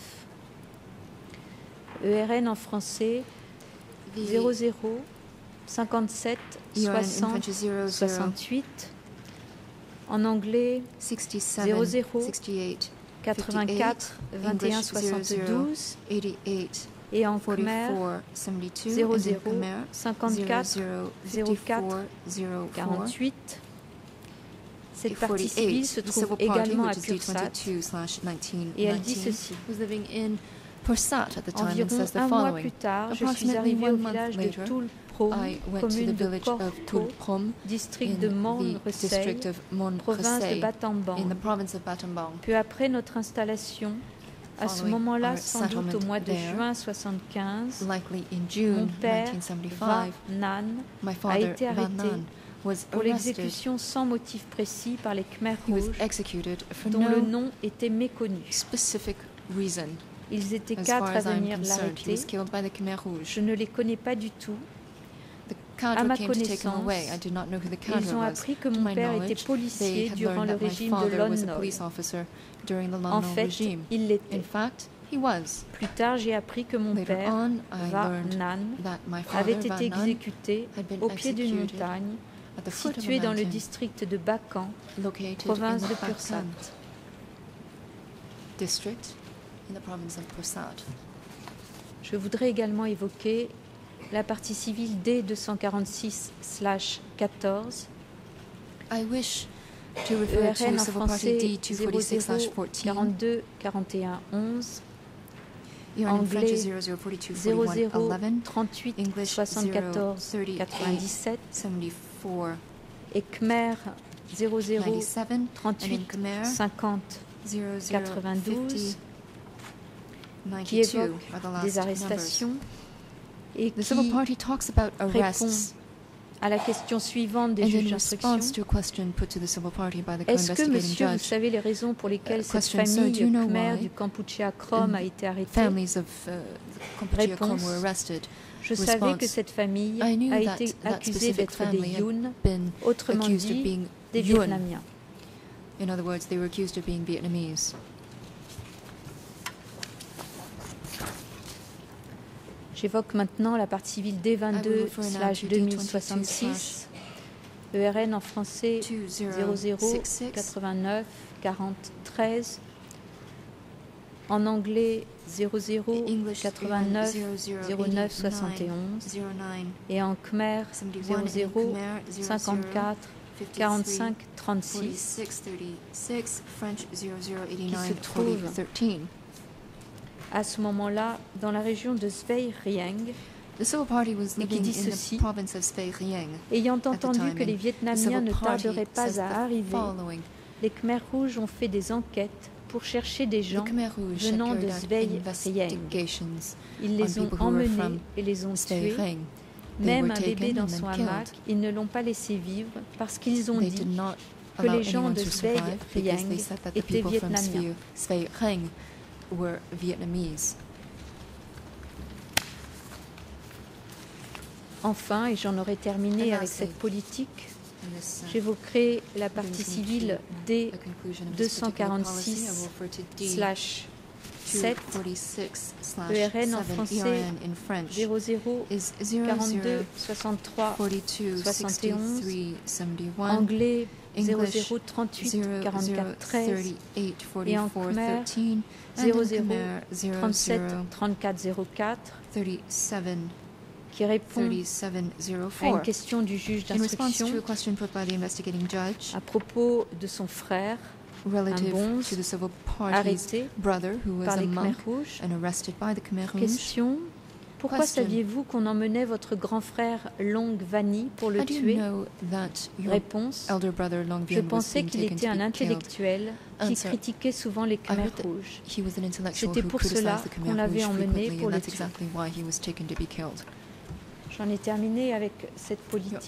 S3: E R N en français
S6: The
S3: zéro zéro cinquante-sept
S6: E R N in
S3: soixante
S6: French is zero zero
S3: soixante-huit, en anglais
S6: sixty-seven
S3: zéro zéro
S6: sixty-eight
S3: quatre-vingt-quatre vingt et un
S6: English zero zero
S3: soixante-douze
S6: eighty-eight
S3: et en Khmer
S6: forty-four seventy-two
S3: zéro
S6: and in
S3: zéro
S6: Khmer
S3: cinquante-quatre
S6: zero
S3: zéro
S6: zero
S3: quatre
S6: fifty-four zero four
S3: quarante-huit. Cette
S6: et
S3: partie civile se
S6: the
S3: trouve
S6: civil party,
S3: également à
S6: which is D
S3: Pursat
S6: twenty-two slash nineteen
S3: et elle dit
S6: nineteen,
S3: ceci.
S6: was living in Pursat at the time and
S3: Environ
S6: says the
S3: un mois
S6: following.
S3: plus tard, je suis
S6: Approximately
S3: arrivée au
S6: one month
S3: village de
S6: later,
S3: Tulprom,
S6: I went to the
S3: commune de
S6: village of
S3: Korko,
S6: Tulprom
S3: district
S6: in
S3: de
S6: the
S3: Mon-Resey,
S6: district of Mon
S3: province de
S6: Resey
S3: Battambang.
S6: in the province of Battambang.
S3: Peu après notre installation, à ce
S6: Following
S3: moment-là,
S6: our
S3: sans doute au
S6: settlement
S3: mois de
S6: there,
S3: juin soixante-quinze,
S6: Likely in
S3: mon
S6: June
S3: père,
S6: nineteen
S3: Van
S6: seventy-five,
S3: Nan,
S6: my
S3: a
S6: father
S3: été
S6: Van
S3: arrêté
S6: Nan was
S3: pour
S6: arrested.
S3: l'exécution sans motif précis par les Khmer
S6: He was
S3: rouges,
S6: executed for
S3: dont le
S6: no
S3: nom était méconnu.
S6: specific reason.
S3: Ils étaient
S6: As
S3: quatre
S6: far
S3: à
S6: as I'm
S3: venir
S6: concerned, he
S3: l'arrêter.
S6: was killed by the Khmer Rouge.
S3: Je ne les connais pas du tout.
S6: The count
S3: À ma
S6: came to take him
S3: connaissance,
S6: away. I did not know who the counter
S3: Ils ont
S6: was.
S3: appris que
S6: To
S3: mon
S6: my
S3: père était
S6: knowledge, they
S3: policier
S6: had
S3: durant
S6: learned
S3: le
S6: that my
S3: régime de
S6: father
S3: Lon
S6: was a
S3: Nol.
S6: police officer during the Lon
S3: En
S6: Nol
S3: fait,
S6: regime.
S3: il
S6: In
S3: l'était.
S6: fact, he was.
S3: Plus tard, j'ai appris que mon
S6: Later
S3: père,
S6: on, I
S3: Va
S6: learned
S3: Nan,
S6: that my
S3: avait
S6: father, Van
S3: été
S6: Nan,
S3: exécuté
S6: had been
S3: au pied d'une
S6: executed
S3: montagne
S6: at the foot of a
S3: située dans le
S6: mountain
S3: district de Bakan,
S6: located
S3: province
S6: in
S3: de
S6: the
S3: Pursat.
S6: Bakan district in the province of Pursat.
S3: Je voudrais également évoquer la partie civile D deux cent quarante-six slash quatorze,
S6: I wish to
S3: E
S6: refer
S3: R
S6: to
S3: N en
S6: Civil Party D
S3: français
S6: two
S3: zéro
S6: forty-six slash
S3: zéro
S6: fourteen,
S3: quarante-deux quarante et un onze,
S6: E R N in French
S3: anglais
S6: is zero zero forty-two
S3: zéro
S6: forty-one
S3: zéro
S6: eleven,
S3: trente-huit
S6: English
S3: soixante-quatorze
S6: zero thirty-eight
S3: quatre-vingt-dix-sept
S6: seventy-four
S3: et Khmer zéro zéro
S6: ninety-seven, and in
S3: trente-huit
S6: Khmer
S3: cinquante
S6: zero zero
S3: quatre-vingt-douze,
S6: fifty
S3: qui
S6: ninety-two
S3: évoque
S6: are the last
S3: des
S6: numbers.
S3: arrestations et
S6: The Civil
S3: qui
S6: Party talks about arrests
S3: répond à la question suivante des
S6: and
S3: juges
S6: in
S3: d'instruction.
S6: response to a question put to the Civil Party by the
S3: Est-ce que,
S6: co-investigating
S3: monsieur, vous
S6: judge,
S3: savez les raisons pour lesquelles
S6: Uh,
S3: cette
S6: question, sir,
S3: famille
S6: do you know
S3: khmer
S6: why
S3: du Kampuchea Krom a été arrêtée?
S6: families of uh, Kampuchea Krom
S3: Réponse.
S6: were arrested?
S3: Je savais que
S6: response.
S3: cette famille
S6: I knew
S3: a
S6: that
S3: été
S6: that
S3: accusée
S6: specific
S3: d'être des
S6: family had
S3: Yun,
S6: been
S3: autrement
S6: accused of
S3: dit
S6: being
S3: des
S6: Yun.
S3: Vietnamiens.
S6: In other words, they were accused of being Vietnamese.
S3: J'évoque maintenant la partie civile D vingt-deux slash deux mille soixante-six, E R N en français zéro zéro quatre-vingt-neuf quarante treize, en anglais zéro zéro quatre-vingt-neuf zéro neuf soixante et onze et en Khmer zéro zéro cinquante-quatre quarante-cinq trente-six, qui se trouve à ce moment-là dans la région de Svay Rieng.
S6: The Civil Party was
S3: Et qui
S6: living
S3: dit
S6: in
S3: ceci:
S6: the province of Svay Rieng.
S3: Ayant
S6: at the
S3: entendu
S6: time,
S3: que les
S6: and the
S3: Vietnamiens
S6: Civil
S3: ne
S6: Party
S3: tarderaient
S6: says
S3: pas
S6: the
S3: à arriver,
S6: following.
S3: les Khmers rouges ont fait des enquêtes pour chercher des
S6: The
S3: gens
S6: Khmer Rouge had
S3: venant de
S6: carried out
S3: Svay Rieng.
S6: investigations
S3: Ils
S6: on
S3: les ont
S6: people who were
S3: emmenés
S6: from
S3: et les ont
S6: Svay
S3: tués.
S6: Rieng. They
S3: Même
S6: were
S3: un bébé
S6: taken
S3: dans
S6: and
S3: son
S6: then killed.
S3: hamac, ils ne l'ont pas laissé vivre parce qu'ils ont
S6: They
S3: dit
S6: did not
S3: que
S6: allow
S3: les gens
S6: anyone
S3: de
S6: to
S3: Svay
S6: survive because they
S3: Rieng
S6: said that the
S3: étaient
S6: people from
S3: vietnamiens.
S6: Svay Svay Rieng were Vietnamese.
S3: Enfin, et j'en aurai terminé
S6: And
S3: avec
S6: lastly,
S3: cette politique,
S6: And this, uh,
S3: j'évoquerai la partie
S6: brings me
S3: civile
S6: to
S3: D
S6: the conclusion of
S3: deux
S6: this
S3: cent
S6: particular policy. I
S3: quarante-six
S6: will refer to D
S3: slash sept, E R N en français zéro zéro quarante-deux soixante-trois soixante et onze, anglais zéro zéro trente-huit quarante-quatre treize et en khmer zéro zéro trente-sept trente-quatre zéro quatre qui répond à une question du juge d'instruction à propos de son frère, un bonze arrêté par les Khmers rouges. Question: pourquoi saviez-vous qu'on emmenait votre grand frère Long Vani pour le tuer? Réponse: je pensais qu'il était un intellectuel qui critiquait souvent les Khmers rouges. C'était pour cela qu'on l'avait emmené pour le tuer. J'en ai terminé avec cette politique.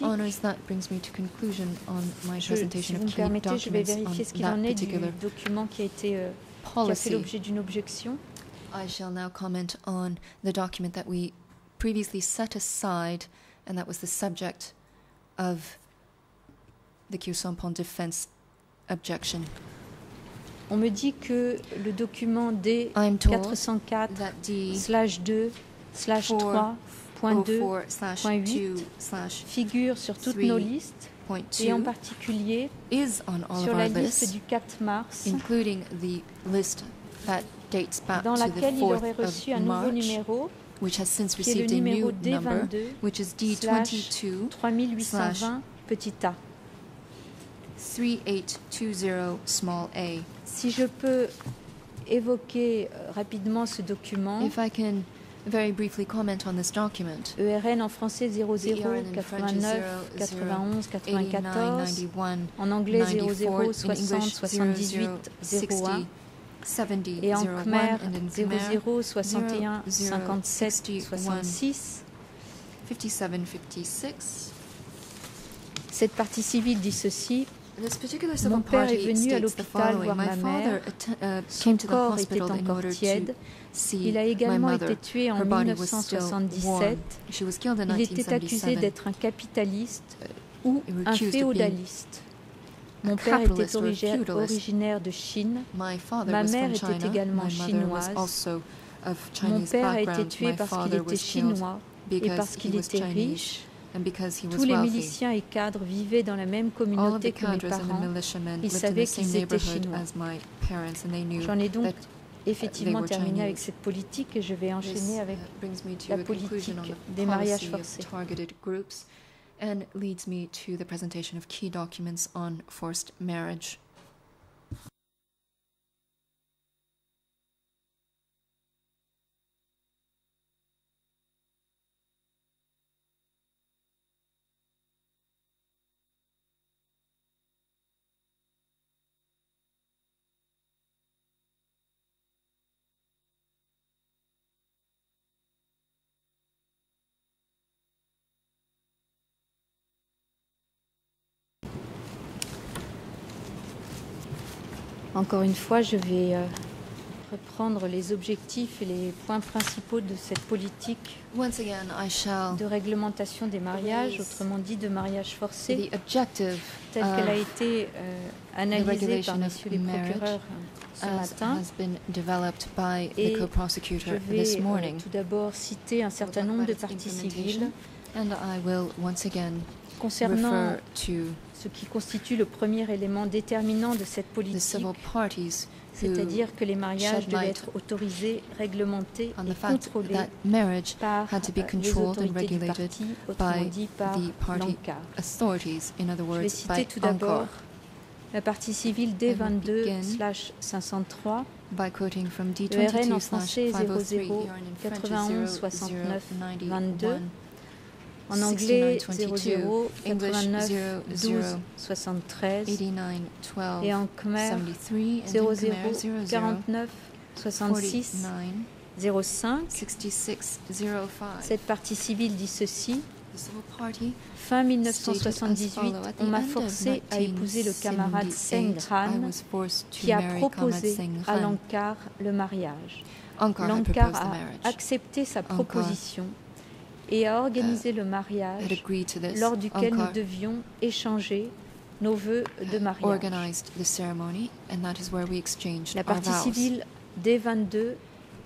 S3: Je, si vous me permettez, je vais vérifier ce qu'il en est du document qui a, été, euh, qui a fait l'objet d'une objection.
S6: I shall now comment on the document that we previously set aside and that was the subject of the Khieu Samphan defense objection.
S3: On me dit que le document D quatre cent quatre slash deux slash trois point deux point huit figure sur toutes nos listes et en particulier sur la liste du quatre mars dans laquelle il aurait reçu un nouveau numéro qui est le numéro D vingt-deux slash trois mille huit cent vingt petit a. Si je peux évoquer rapidement ce document,
S6: very briefly comment on this document.
S3: E R N en français zéro zéro quatre-vingt-neuf quatre-vingt-onze quatre-vingt-quatorze, en anglais zéro zéro soixante soixante-dix-huit zéro un et en khmer zéro zéro soixante et un cinquante-sept soixante-six. Cette partie civile dit ceci: mon père est venu à l'hôpital voir ma mère. Son corps était encore tiède. Il a également été tué en mille neuf cent soixante-dix-sept. Il était accusé d'être un capitaliste ou un féodaliste. Mon père était originaire de Chine. Ma mère était également chinoise. Mon père a été tué parce qu'il était chinois et parce qu'il était riche. Tous les miliciens et cadres vivaient dans la même communauté que mes parents. Ils savaient qu'ils étaient chinois. J'en ai donc effectivement terminé avec cette politique et je vais enchaîner avec la politique des mariages forcés.
S6: And leads me to the presentation of key documents on forced marriage.
S3: Encore une fois, je vais euh, reprendre les objectifs et les points principaux de cette politique
S6: Once again, I shall
S3: de réglementation des mariages, autrement dit de mariage forcé,
S6: telle
S3: qu'elle a été euh, analysée par messieurs les procureurs ce matin. Et je vais euh, tout d'abord citer un certain nombre de parties civiles concernant ce qui constitue le premier élément déterminant de cette politique, c'est-à-dire que les mariages devaient être autorisés, réglementés et contrôlés par les autorités du parti, autrement dit par l'ANCAR. Je vais citer tout d'abord la partie civile D vingt-deux slash cinq cent trois, E R N en français zéro zéro quatre-vingt-onze soixante-neuf vingt-deux, en anglais zéro zéro quatre-vingt-neuf douze soixante-treize et en khmer zéro zéro quarante-neuf soixante-six zéro cinq. Cette partie civile dit ceci: fin mille neuf cent soixante-dix-huit, on m'a forcé à épouser le camarade Seng Ran qui a proposé à l'ANCAR le mariage. L'ANCAR a accepté sa proposition et a organisé le mariage lors duquel nous devions échanger nos vœux de mariage. La partie civile D vingt-deux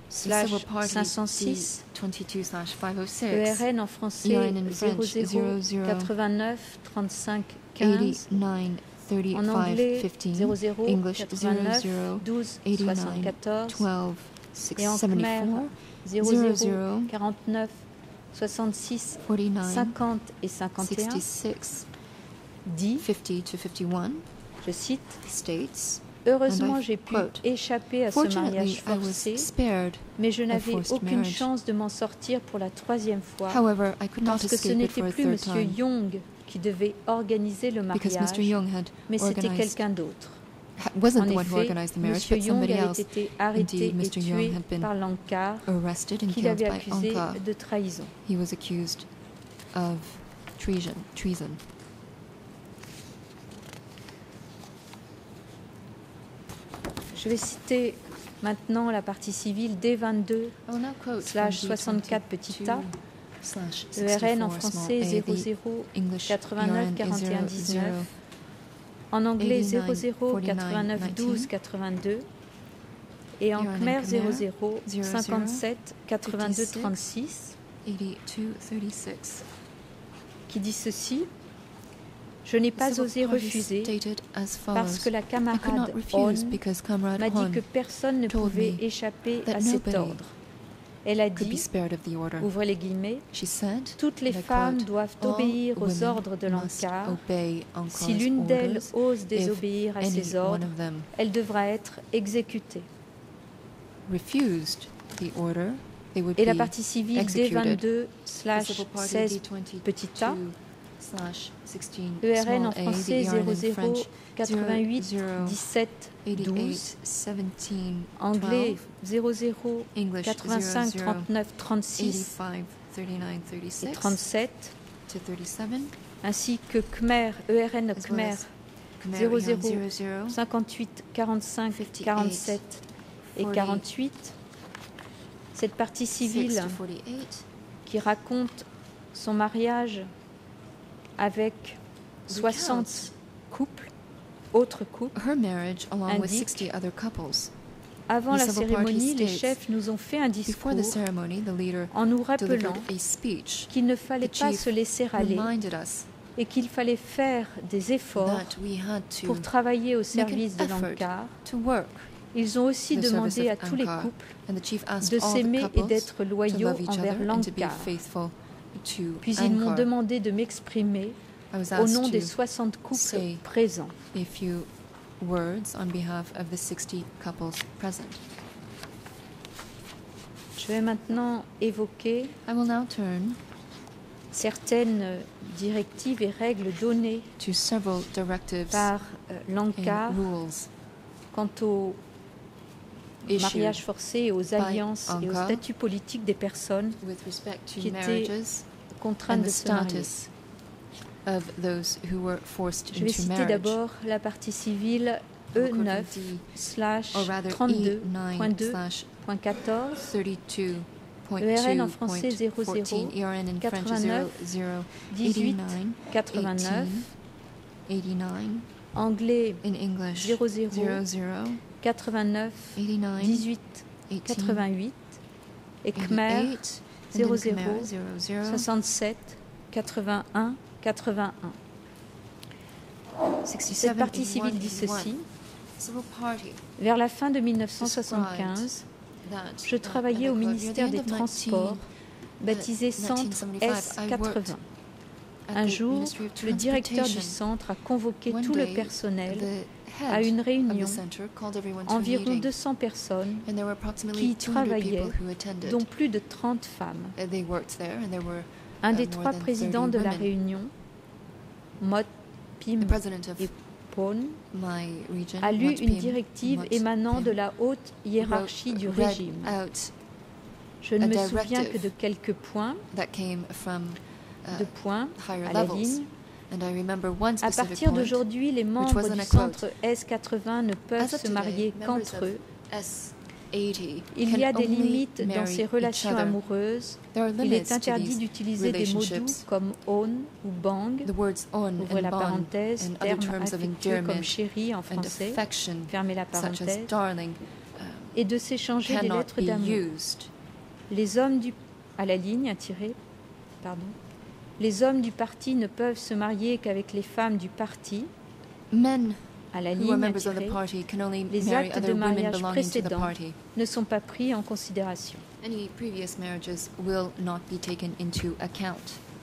S3: slash cinq cent six,
S6: twenty-two slash five oh six,
S3: E R N en français
S6: E R N in
S3: zéro
S6: French
S3: zéro
S6: zero
S3: quatre-vingt-neuf trente-cinq quinze,
S6: eighty-nine
S3: en
S6: thirty-five
S3: anglais
S6: fifteen,
S3: zéro zéro
S6: English
S3: quatre-vingt-neuf
S6: zero
S3: douze
S6: eighty-nine
S3: soixante-quatorze,
S6: twelve
S3: et en khmer
S6: seventy-four
S3: zéro
S6: zero
S3: zéro
S6: zero
S3: quarante-neuf soixante-six
S6: forty-nine
S3: cinquante et cinquante et un
S6: sixty-six
S3: dit,
S6: fifty to fifty-one
S3: je cite,
S6: states.
S3: heureusement
S6: And I
S3: j'ai pu
S6: quote,
S3: échapper à ce
S6: Fortunately,
S3: mariage
S6: I was
S3: forcé,
S6: spared,
S3: mais je
S6: a
S3: n'avais
S6: forced
S3: aucune
S6: marriage.
S3: chance de m'en sortir pour la troisième fois,
S6: however, I could not
S3: parce que ce
S6: escape it
S3: n'était
S6: for a
S3: plus
S6: third
S3: Monsieur
S6: time
S3: Young qui devait organiser le
S6: because
S3: mariage,
S6: Mister Young had
S3: mais c'était
S6: organized,
S3: quelqu'un d'autre.
S6: ha- wasn't
S3: En
S6: the one who
S3: effet,
S6: organized the marriage,
S3: Monsieur
S6: but
S3: Young
S6: somebody
S3: avait
S6: else
S3: été arrêté
S6: Indeed,
S3: et
S6: Mister Young
S3: tué
S6: had been
S3: par Lankar,
S6: arrested and
S3: qui
S6: killed
S3: l'avait
S6: by
S3: accusé
S6: Ankar.
S3: de trahison.
S6: He was accused of treason. Treason.
S3: Je vais citer maintenant la partie civile D vingt-deux
S6: I will now quote
S3: slash
S6: from D
S3: soixante-quatre petit a,
S6: slash
S3: E R N en
S6: sixty-four
S3: français
S6: small a,
S3: zéro
S6: the
S3: zéro
S6: English
S3: quatre-vingt-neuf
S6: E R N is
S3: quarante et un
S6: zero
S3: dix-neuf,
S6: zero
S3: en anglais
S6: eighty-nine
S3: zéro zéro
S6: forty-nine
S3: quatre-vingt-neuf douze
S6: nineteen,
S3: quatre-vingt-deux et en
S6: E R N
S3: khmer
S6: Khmer
S3: zéro zéro
S6: zéro zéro
S3: cinquante-sept quatre-vingt-deux
S6: fifty-six
S3: trente-six
S6: eighty-two thirty-six.
S3: qui dit ceci: je n'ai pas
S6: Civil
S3: osé
S6: parties
S3: refuser
S6: stated as
S3: parce
S6: follows.
S3: que la
S6: I could
S3: camarade
S6: not refuse
S3: On
S6: because Comrade
S3: m'a dit
S6: Hon
S3: que personne ne
S6: told
S3: pouvait
S6: me
S3: échapper
S6: that
S3: à cet
S6: nobody
S3: ordre. Elle a
S6: could be
S3: dit,
S6: spared of the order.
S3: ouvrez les guillemets,
S6: She said,
S3: toutes les
S6: and I
S3: femmes
S6: quote,
S3: doivent
S6: "All
S3: obéir aux
S6: women
S3: ordres de
S6: must
S3: l'Ankar.
S6: obey Ankar's
S3: Si l'une d'elles
S6: orders.
S3: ose désobéir à
S6: Any
S3: ces
S6: one
S3: ordres,
S6: of them
S3: elle devra être exécutée.
S6: refused the order, they would
S3: Et la
S6: be
S3: partie civile D
S6: executed.
S3: vingt-deux
S6: The
S3: slash
S6: civil party
S3: seize
S6: D twenty-two
S3: petit a,
S6: slash sixteen
S3: E R N en
S6: small a, the
S3: français
S6: E R N
S3: zéro
S6: in
S3: zéro
S6: French
S3: quatre-vingt-huit
S6: zero
S3: dix-sept douze,
S6: eighty-eight seventeen
S3: anglais
S6: twelve,
S3: zéro zéro
S6: English
S3: quatre-vingt-cinq
S6: zero zero
S3: trente-neuf trente-six
S6: eighty-five thirty-nine
S3: et
S6: thirty-six
S3: trente-sept,
S6: to thirty-seven,
S3: ainsi que Khmer, E R N
S6: as well
S3: Khmer
S6: as Khmer
S3: zéro
S6: E R N
S3: zéro
S6: zero zero
S3: cinquante-huit quarante-cinq quarante-sept et
S6: forty,
S3: quarante-huit. Cette partie
S6: six
S3: civile
S6: to forty-eight
S3: qui raconte son mariage avec soixante couples, autres couples.
S6: her marriage along with
S3: indique,
S6: sixty other couples.
S3: Avant
S6: The
S3: la
S6: civil party
S3: cérémonie, les
S6: states,
S3: chefs nous ont fait un discours
S6: Before the ceremony, the leader
S3: en nous rappelant
S6: delivered a speech
S3: qu'il ne fallait
S6: The
S3: pas
S6: chief
S3: se laisser aller
S6: reminded us
S3: et qu'il fallait faire des efforts
S6: that we had to
S3: pour travailler au
S6: make
S3: service
S6: an
S3: de
S6: effort
S3: l'Ankar.
S6: to work.
S3: Ils ont aussi
S6: the service
S3: demandé
S6: of
S3: à tous les
S6: Ankar.
S3: couples
S6: And the chief asked
S3: de
S6: all the
S3: s'aimer et
S6: couples
S3: d'être
S6: to
S3: loyaux
S6: love each
S3: envers
S6: other and to be
S3: l'Ankar.
S6: faithful to
S3: Puis ils m'ont
S6: Ankar.
S3: demandé de m'exprimer
S6: I was
S3: au nom
S6: asked
S3: des
S6: to
S3: soixante couples
S6: say
S3: présents.
S6: a few words on behalf of the sixty couples present.
S3: Je vais maintenant évoquer
S6: I will now turn
S3: certaines directives et règles données
S6: to several directives
S3: par euh, l'Ankar
S6: and rules
S3: quant au
S6: issued
S3: mariage forcé et aux alliances et au
S6: Ankar
S3: statut politique des personnes
S6: with respect to
S3: qui étaient
S6: marriages
S3: contraintes
S6: and
S3: de
S6: the
S3: se marier.
S6: status of those who were forced
S3: Je vais
S6: into
S3: citer
S6: marriage.
S3: d'abord la partie civile
S6: I
S3: E
S6: will quote
S3: neuf
S6: from D,
S3: slash
S6: or rather
S3: trente-deux
S6: E nine
S3: point deux
S6: slash
S3: point quatorze,
S6: thirty-two point
S3: E R N en
S6: two
S3: français
S6: point
S3: zéro zéro
S6: fourteen, E R N in French
S3: quatre-vingt-neuf
S6: zero zero
S3: dix-huit
S6: eighty-nine
S3: quatre-vingt-neuf,
S6: eighty-nine,
S3: anglais
S6: in English
S3: zéro zéro
S6: zero zero
S3: quatre-vingt-neuf
S6: eighty-nine
S3: dix-huit
S6: eighteen
S3: quatre-vingt-huit et Khmer
S6: eighty-eight, and
S3: zéro
S6: in
S3: zéro
S6: Khmer zero zero
S3: soixante-sept quatre-vingt-un quatre-vingt-un. Cette
S6: sixty-seven
S3: partie civile dit
S6: eighty-one,
S3: ceci:
S6: civil party
S3: vers la fin de mille neuf cent soixante-quinze,
S6: that,
S3: je
S6: uh,
S3: travaillais
S6: and
S3: au
S6: I quote,
S3: ministère
S6: near
S3: des
S6: the end of
S3: Transports, baptisé Centre S quatre-vingts. Un jour, le directeur du centre a convoqué tout le personnel à une réunion, environ deux cents personnes qui y travaillaient, dont plus de trente femmes. Un des trois présidents de la réunion, Mot Pim et Pon, a lu une directive émanant de la haute hiérarchie du régime. Je ne me souviens que de quelques points, de points à la ligne. À partir d'aujourd'hui, les membres du centre S quatre-vingts ne peuvent se marier qu'entre eux. Il y a des limites dans ces relations amoureuses. Il est interdit d'utiliser des mots doux comme on ou bang, ouvrez la parenthèse, terme affectueux comme chéri en français, fermez la parenthèse, et de s'échanger des
S6: cannot
S3: lettres
S6: be
S3: d'amour.
S6: used.
S3: Les hommes du à la ligne à tirer, pardon. Les hommes du parti ne peuvent se marier qu'avec les femmes du parti.
S6: Men
S3: à la
S6: who are
S3: ligne à
S6: members of the
S3: tirer.
S6: party can only
S3: Les
S6: marry
S3: actes de
S6: other women
S3: mariage
S6: belonging to the
S3: précédents
S6: party.
S3: ne sont pas pris en considération.
S6: Any previous marriages will not be taken into account.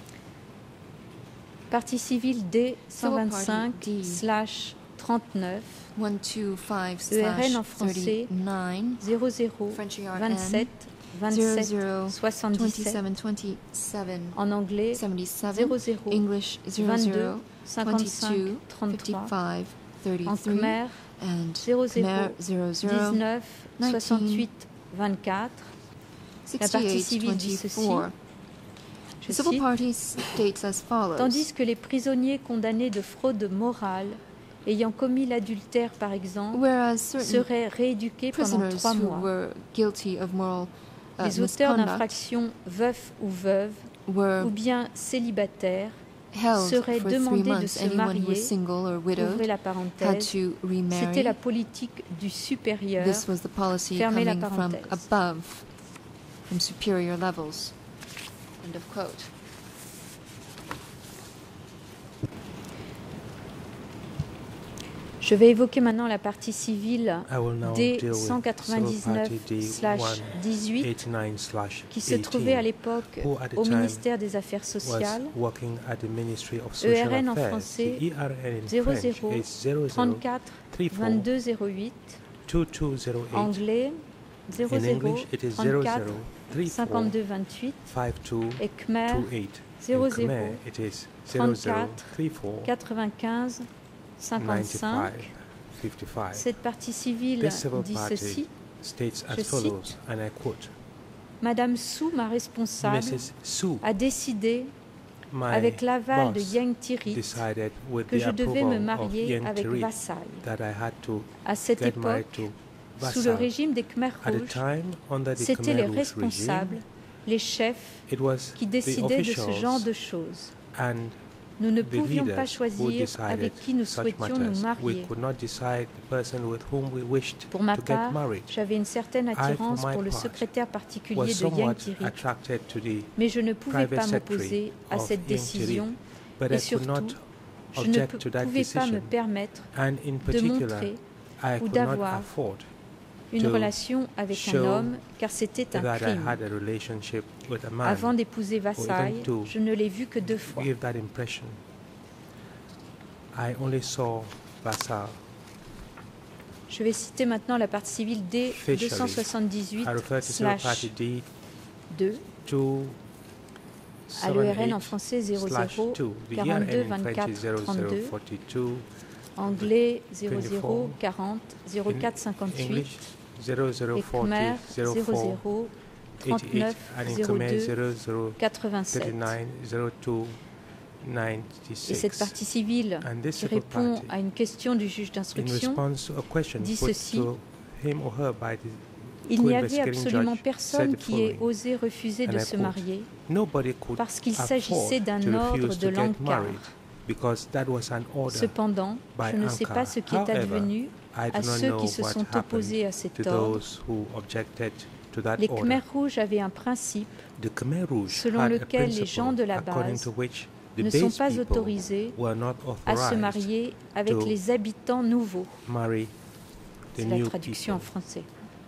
S3: Partie civile D cent
S6: Civil
S3: vingt-cinq
S6: party D.
S3: slash trente-neuf
S6: one two five
S3: E R N
S6: slash
S3: en français
S6: thirty-nine
S3: zéro zéro
S6: French E R N
S3: vingt-sept
S6: zero
S3: vingt-sept
S6: zero
S3: soixante-dix-sept
S6: twenty-seven twenty-seven
S3: en anglais
S6: seventy-seven
S3: zéro zéro
S6: English zero
S3: vingt-deux
S6: zero
S3: cinquante-cinq
S6: twenty-two
S3: trente-trois
S6: fifty-five
S3: en
S6: thirty-three
S3: Khmer
S6: and
S3: zéro zéro
S6: Khmer zero zero
S3: dix-neuf soixante-huit vingt-quatre. La partie
S6: sixty-eight
S3: civile dit ceci,
S6: twenty-four.
S3: je
S6: The civil
S3: cite,
S6: party states as follows.
S3: tandis que les prisonniers condamnés de fraude morale ayant commis l'adultère par exemple
S6: Whereas certain
S3: seraient rééduqués pendant
S6: prisoners
S3: trois
S6: who
S3: mois.
S6: were guilty of moral uh,
S3: Les auteurs
S6: misconduct
S3: d'infractions veufs ou veuves
S6: were
S3: ou bien célibataires
S6: held
S3: seraient
S6: for three
S3: demandés de
S6: months.
S3: se
S6: Anyone who
S3: marier,
S6: was single or
S3: ouvrez
S6: widowed
S3: la
S6: had
S3: parenthèse,
S6: to remarry.
S3: c'était la politique du supérieur,
S6: This was the policy
S3: fermez la
S6: coming from
S3: parenthèse.
S6: above, from superior levels. End of quote.
S3: Je vais évoquer maintenant la partie civile
S2: I will now
S3: D
S2: deal with
S3: cent quatre-vingt-dix-neuf slash dix-huit
S2: eighty-nine slash
S3: qui se trouvait à l'époque
S2: who at the
S3: au
S2: time
S3: ministère des Affaires
S2: was
S3: sociales,
S2: working at the Ministry of
S3: E
S2: Social
S3: R N en
S2: Affairs.
S3: français
S2: The E R N in
S3: zéro
S2: French
S3: zéro
S2: is zero zero
S3: trente-quatre
S2: three four
S3: vingt-deux zéro huit,
S2: two two zero eight.
S3: anglais zéro
S2: In
S3: zéro
S2: English, it is zero
S3: trente-quatre
S2: zero three four
S3: cinquante-deux vingt-huit
S2: five two
S3: et Khmer
S2: two eight.
S3: zéro
S2: In
S3: zéro
S2: Khmer, it is zero zero
S3: trente-quatre
S2: three four
S3: quatre-vingt-quinze cinquante-cinq.
S2: ninety-five fifty-five.
S3: Cette partie civile
S2: This civil
S3: dit
S2: party
S3: ceci,
S2: states
S3: je
S2: as follows,
S3: cite,
S2: and I quote,
S3: Madame Su, ma responsable,
S2: Missus Su,
S3: a décidé,
S2: my
S3: avec l'aval de
S2: boss,
S3: Yang Tirit,
S2: decided with
S3: que
S2: the
S3: je devais me
S2: approval of
S3: marier
S2: Yen
S3: avec
S2: Tirit
S3: Vassal.
S2: that I had to
S3: À cette
S2: get married
S3: époque,
S2: to
S3: sous le
S2: Vassal.
S3: régime des Khmer
S2: At the
S3: rouges,
S2: time, under the
S3: c'étaient les
S2: Khmer Rouge
S3: responsables,
S2: regime,
S3: les chefs
S2: it was
S3: qui
S2: the
S3: décidaient de ce
S2: officials
S3: genre de choses.
S2: and
S3: Nous ne
S2: the
S3: pouvions
S2: leaders
S3: pas
S2: who
S3: choisir
S2: decided
S3: avec qui nous
S2: such
S3: souhaitions
S2: matters.
S3: nous
S2: We
S3: marier.
S2: could not decide the person with whom we wished
S3: Pour ma
S2: to get
S3: part,
S2: married.
S3: j'avais une certaine
S2: I, for
S3: attirance
S2: my
S3: pour le
S2: part,
S3: secrétaire
S2: Was
S3: particulier de Yang
S2: somewhat
S3: Tirit,
S2: attracted to the
S3: mais je ne pouvais
S2: private
S3: pas
S2: secretary
S3: m'opposer à
S2: of
S3: cette
S2: Yang Tirit,
S3: décision
S2: but
S3: et
S2: I could not
S3: surtout, je ne
S2: object
S3: pou-
S2: to that
S3: pouvais pas me
S2: decision.
S3: permettre
S2: And in
S3: de
S2: particular,
S3: montrer
S2: I
S3: ou
S2: could not
S3: d'avoir
S2: afford
S3: une
S2: to
S3: relation avec un
S2: show
S3: homme car c'était un
S2: that I
S3: crime.
S2: had a relationship with a man.
S3: Avant d'épouser Vassailles,
S2: to
S3: je ne l'ai vu que deux fois.
S2: Give that impression. I only saw Vassal.
S3: Je vais citer maintenant la partie civile D deux cent soixante-dix-huit
S2: I refer to civil
S3: slash
S2: party D
S3: deux
S2: two
S3: à l'E R N en français zéro
S2: slash
S3: zéro
S2: two. The E R N
S3: quarante-deux
S2: in French is
S3: vingt-quatre
S2: zero zero
S3: trente-deux,
S2: forty-two.
S3: anglais zéro zéro
S2: twenty-four,
S3: quarante zéro quatre cinquante-huit
S2: English zero zero
S3: et
S2: forty
S3: Khmer
S2: zero
S3: zéro
S2: four
S3: zéro
S2: eighty-eight
S3: trente-neuf
S2: and in
S3: zéro
S2: Khmer
S3: deux
S2: zero zero
S3: quatre-vingt-sept.
S2: thirty-nine zero two
S3: Et
S2: ninety-six.
S3: cette partie civile
S2: And this
S3: qui
S2: civil
S3: répond
S2: party,
S3: à une question du juge
S2: in
S3: d'instruction,
S2: response to a question
S3: dit
S2: put
S3: ceci,
S2: to him or her by the
S3: il n'y avait
S2: co-investigating
S3: absolument
S2: judge,
S3: personne
S2: said the
S3: qui ait
S2: following,
S3: osé refuser de
S2: and I
S3: se
S2: quote,
S3: marier
S2: nobody could
S3: parce qu'il
S2: afford
S3: s'agissait d'un
S2: to
S3: ordre
S2: refuse
S3: de
S2: to get
S3: l'Ankar.
S2: married because that was an order
S3: Cependant,
S2: by
S3: je ne sais
S2: Ankara.
S3: pas ce qui est
S2: However,
S3: advenu
S2: I do
S3: à
S2: not
S3: ceux
S2: know
S3: qui se
S2: what
S3: sont
S2: happened
S3: opposés à
S2: to
S3: cet ordre.
S2: those who objected to that
S3: Les
S2: order.
S3: Khmer rouges avaient un principe
S2: The Khmer Rouge
S3: selon
S2: had a
S3: lequel les
S2: principle
S3: gens de la
S2: according
S3: base
S2: to which the
S3: ne sont
S2: base
S3: pas
S2: people
S3: autorisés
S2: were not
S3: à se
S2: authorized
S3: marier avec
S2: to
S3: les habitants nouveaux.
S2: marry the
S3: C'est la
S2: new
S3: traduction en
S2: people.
S3: français.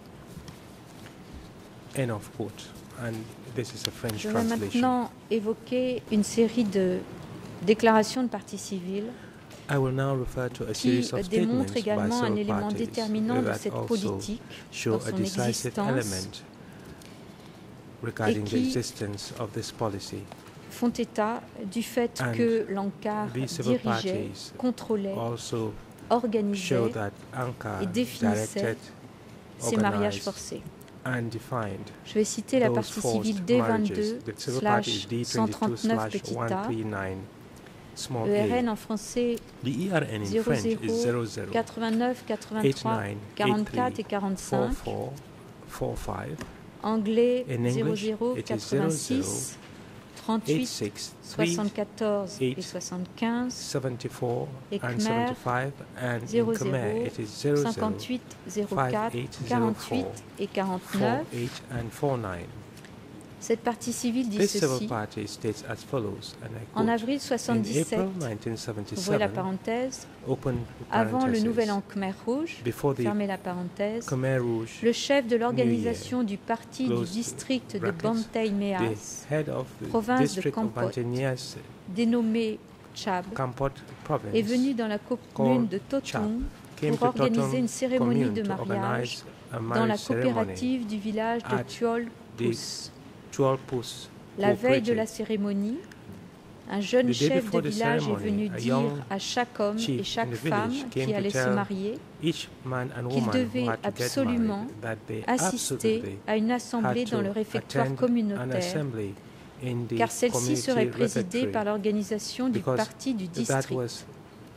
S2: End of quote. And this is a French
S3: Je vais
S2: translation.
S3: maintenant évoquer une série de déclarations de partie civile
S2: I will now refer to a
S3: qui
S2: series of
S3: démontrent
S2: statements by
S3: également un
S2: several
S3: élément
S2: parties
S3: déterminant de
S2: that
S3: cette
S2: also
S3: politique
S2: show
S3: dans
S2: a
S3: son
S2: decisive
S3: existence
S2: element regarding
S3: et
S2: the
S3: qui
S2: existence of this policy.
S3: font état du fait
S2: And
S3: que l'Ankar
S2: these civil
S3: dirigeait,
S2: parties
S3: contrôlait,
S2: Also
S3: organisait
S2: show that Ankara
S3: et définissait
S2: directed,
S3: ces mariages
S2: organized,
S3: forcés.
S2: and defined
S3: Je vais citer la
S2: those
S3: partie
S2: forced
S3: civile D vingt-deux
S2: marriages. The civil party is
S3: slash
S2: D
S3: cent
S2: twenty-two
S3: trente-neuf
S2: slash
S3: petit
S2: one
S3: a,
S2: thirty-nine small
S3: E R N
S2: a.
S3: en français
S2: The E R N in
S3: zéro
S2: French is
S3: zéro
S2: zero zero
S3: quatre-vingt-neuf quatre-vingt-trois
S2: eighty-nine
S3: quarante-quatre et
S2: four
S3: quarante-cinq,
S2: four four five.
S3: anglais
S2: In
S3: zéro
S2: English,
S3: zéro
S2: it is zero zero
S3: quatre-vingt-six trente-huit, soixante-quatorze et soixante-quinze, et Khmer zéro zéro, cinquante-huit, zéro quatre, quarante-huit et quarante-neuf. Cette partie civile dit ceci. En avril soixante-dix-sept, ouvrez la parenthèse, avant le nouvel an Khmer Rouge, fermez la parenthèse, le chef de l'organisation du parti du district de Banteay Meas, province de Kampot, dénommé Chab, est venu dans la commune de Totung pour organiser une cérémonie de mariage dans la coopérative du village de Tuol Pus. La veille de la cérémonie, un jeune chef de village est venu dire à chaque homme et chaque femme qui allait se marier qu'ils devaient absolument assister à une assemblée dans le réfectoire communautaire, car celle-ci serait présidée par l'organisation du parti du district.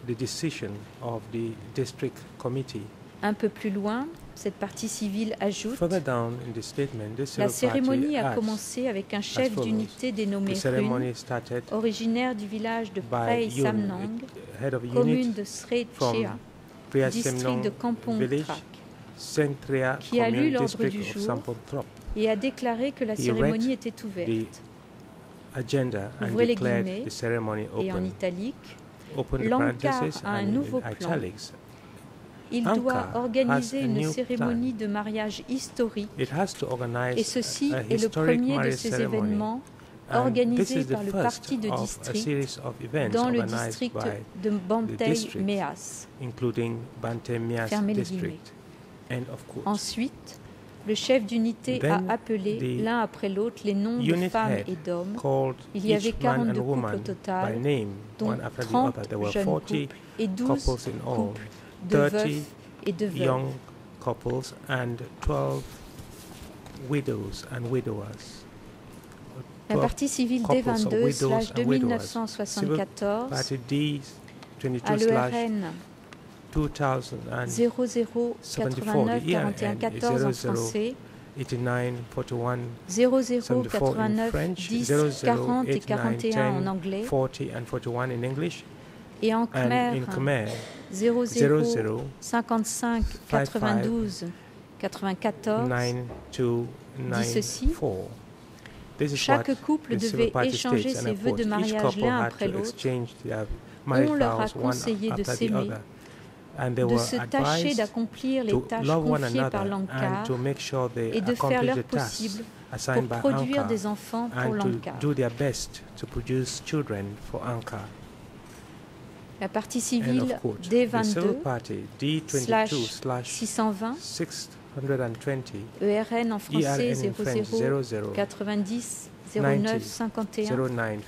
S3: Un peu plus loin, cette partie civile ajoute « La cérémonie a commencé avec un chef d'unité dénommé Rune, originaire du village de Prey Samnang, commune de Sre Chea, district de Kampong Trak, qui a lu l'ordre du jour et a déclaré que la cérémonie était ouverte. Ouvrez les guillemets, et en italique, l'Ankar a un nouveau plan. Il doit organiser une cérémonie de mariage historique, et ceci est le premier de ces événements organisés par le parti de district dans le district de Banteay Meas. Fermez les guillemets. Ensuite, le chef d'unité a appelé l'un après l'autre les noms de femmes et d'hommes. Il y avait quarante-deux couples au total, dont trente jeunes couples et douze couples de veufs et de veuves. La partie civile D vingt-deux slash deux mille neuf cent soixante-quatorze à l'E R N zéro zéro quatre-vingt-neuf quarante et un quatorze en français, zéro zéro quatre-vingt-neuf dix quarante et quarante et un en anglais, et en Khmer zéro zéro cinquante-cinq quatre-vingt-douze quatre-vingt-quatorze dit ceci. Chaque couple devait échanger ses vœux de mariage l'un après l'autre. On leur a conseillé de s'aimer, de se tâcher d'accomplir les tâches confiées par l'Ankar et de faire leur possible pour produire des enfants pour l'Ankar. La partie civile D vingt-deux slash six cent vingt E R N en français zéro zéro quatre-vingt-dix zéro neuf cinquante et un,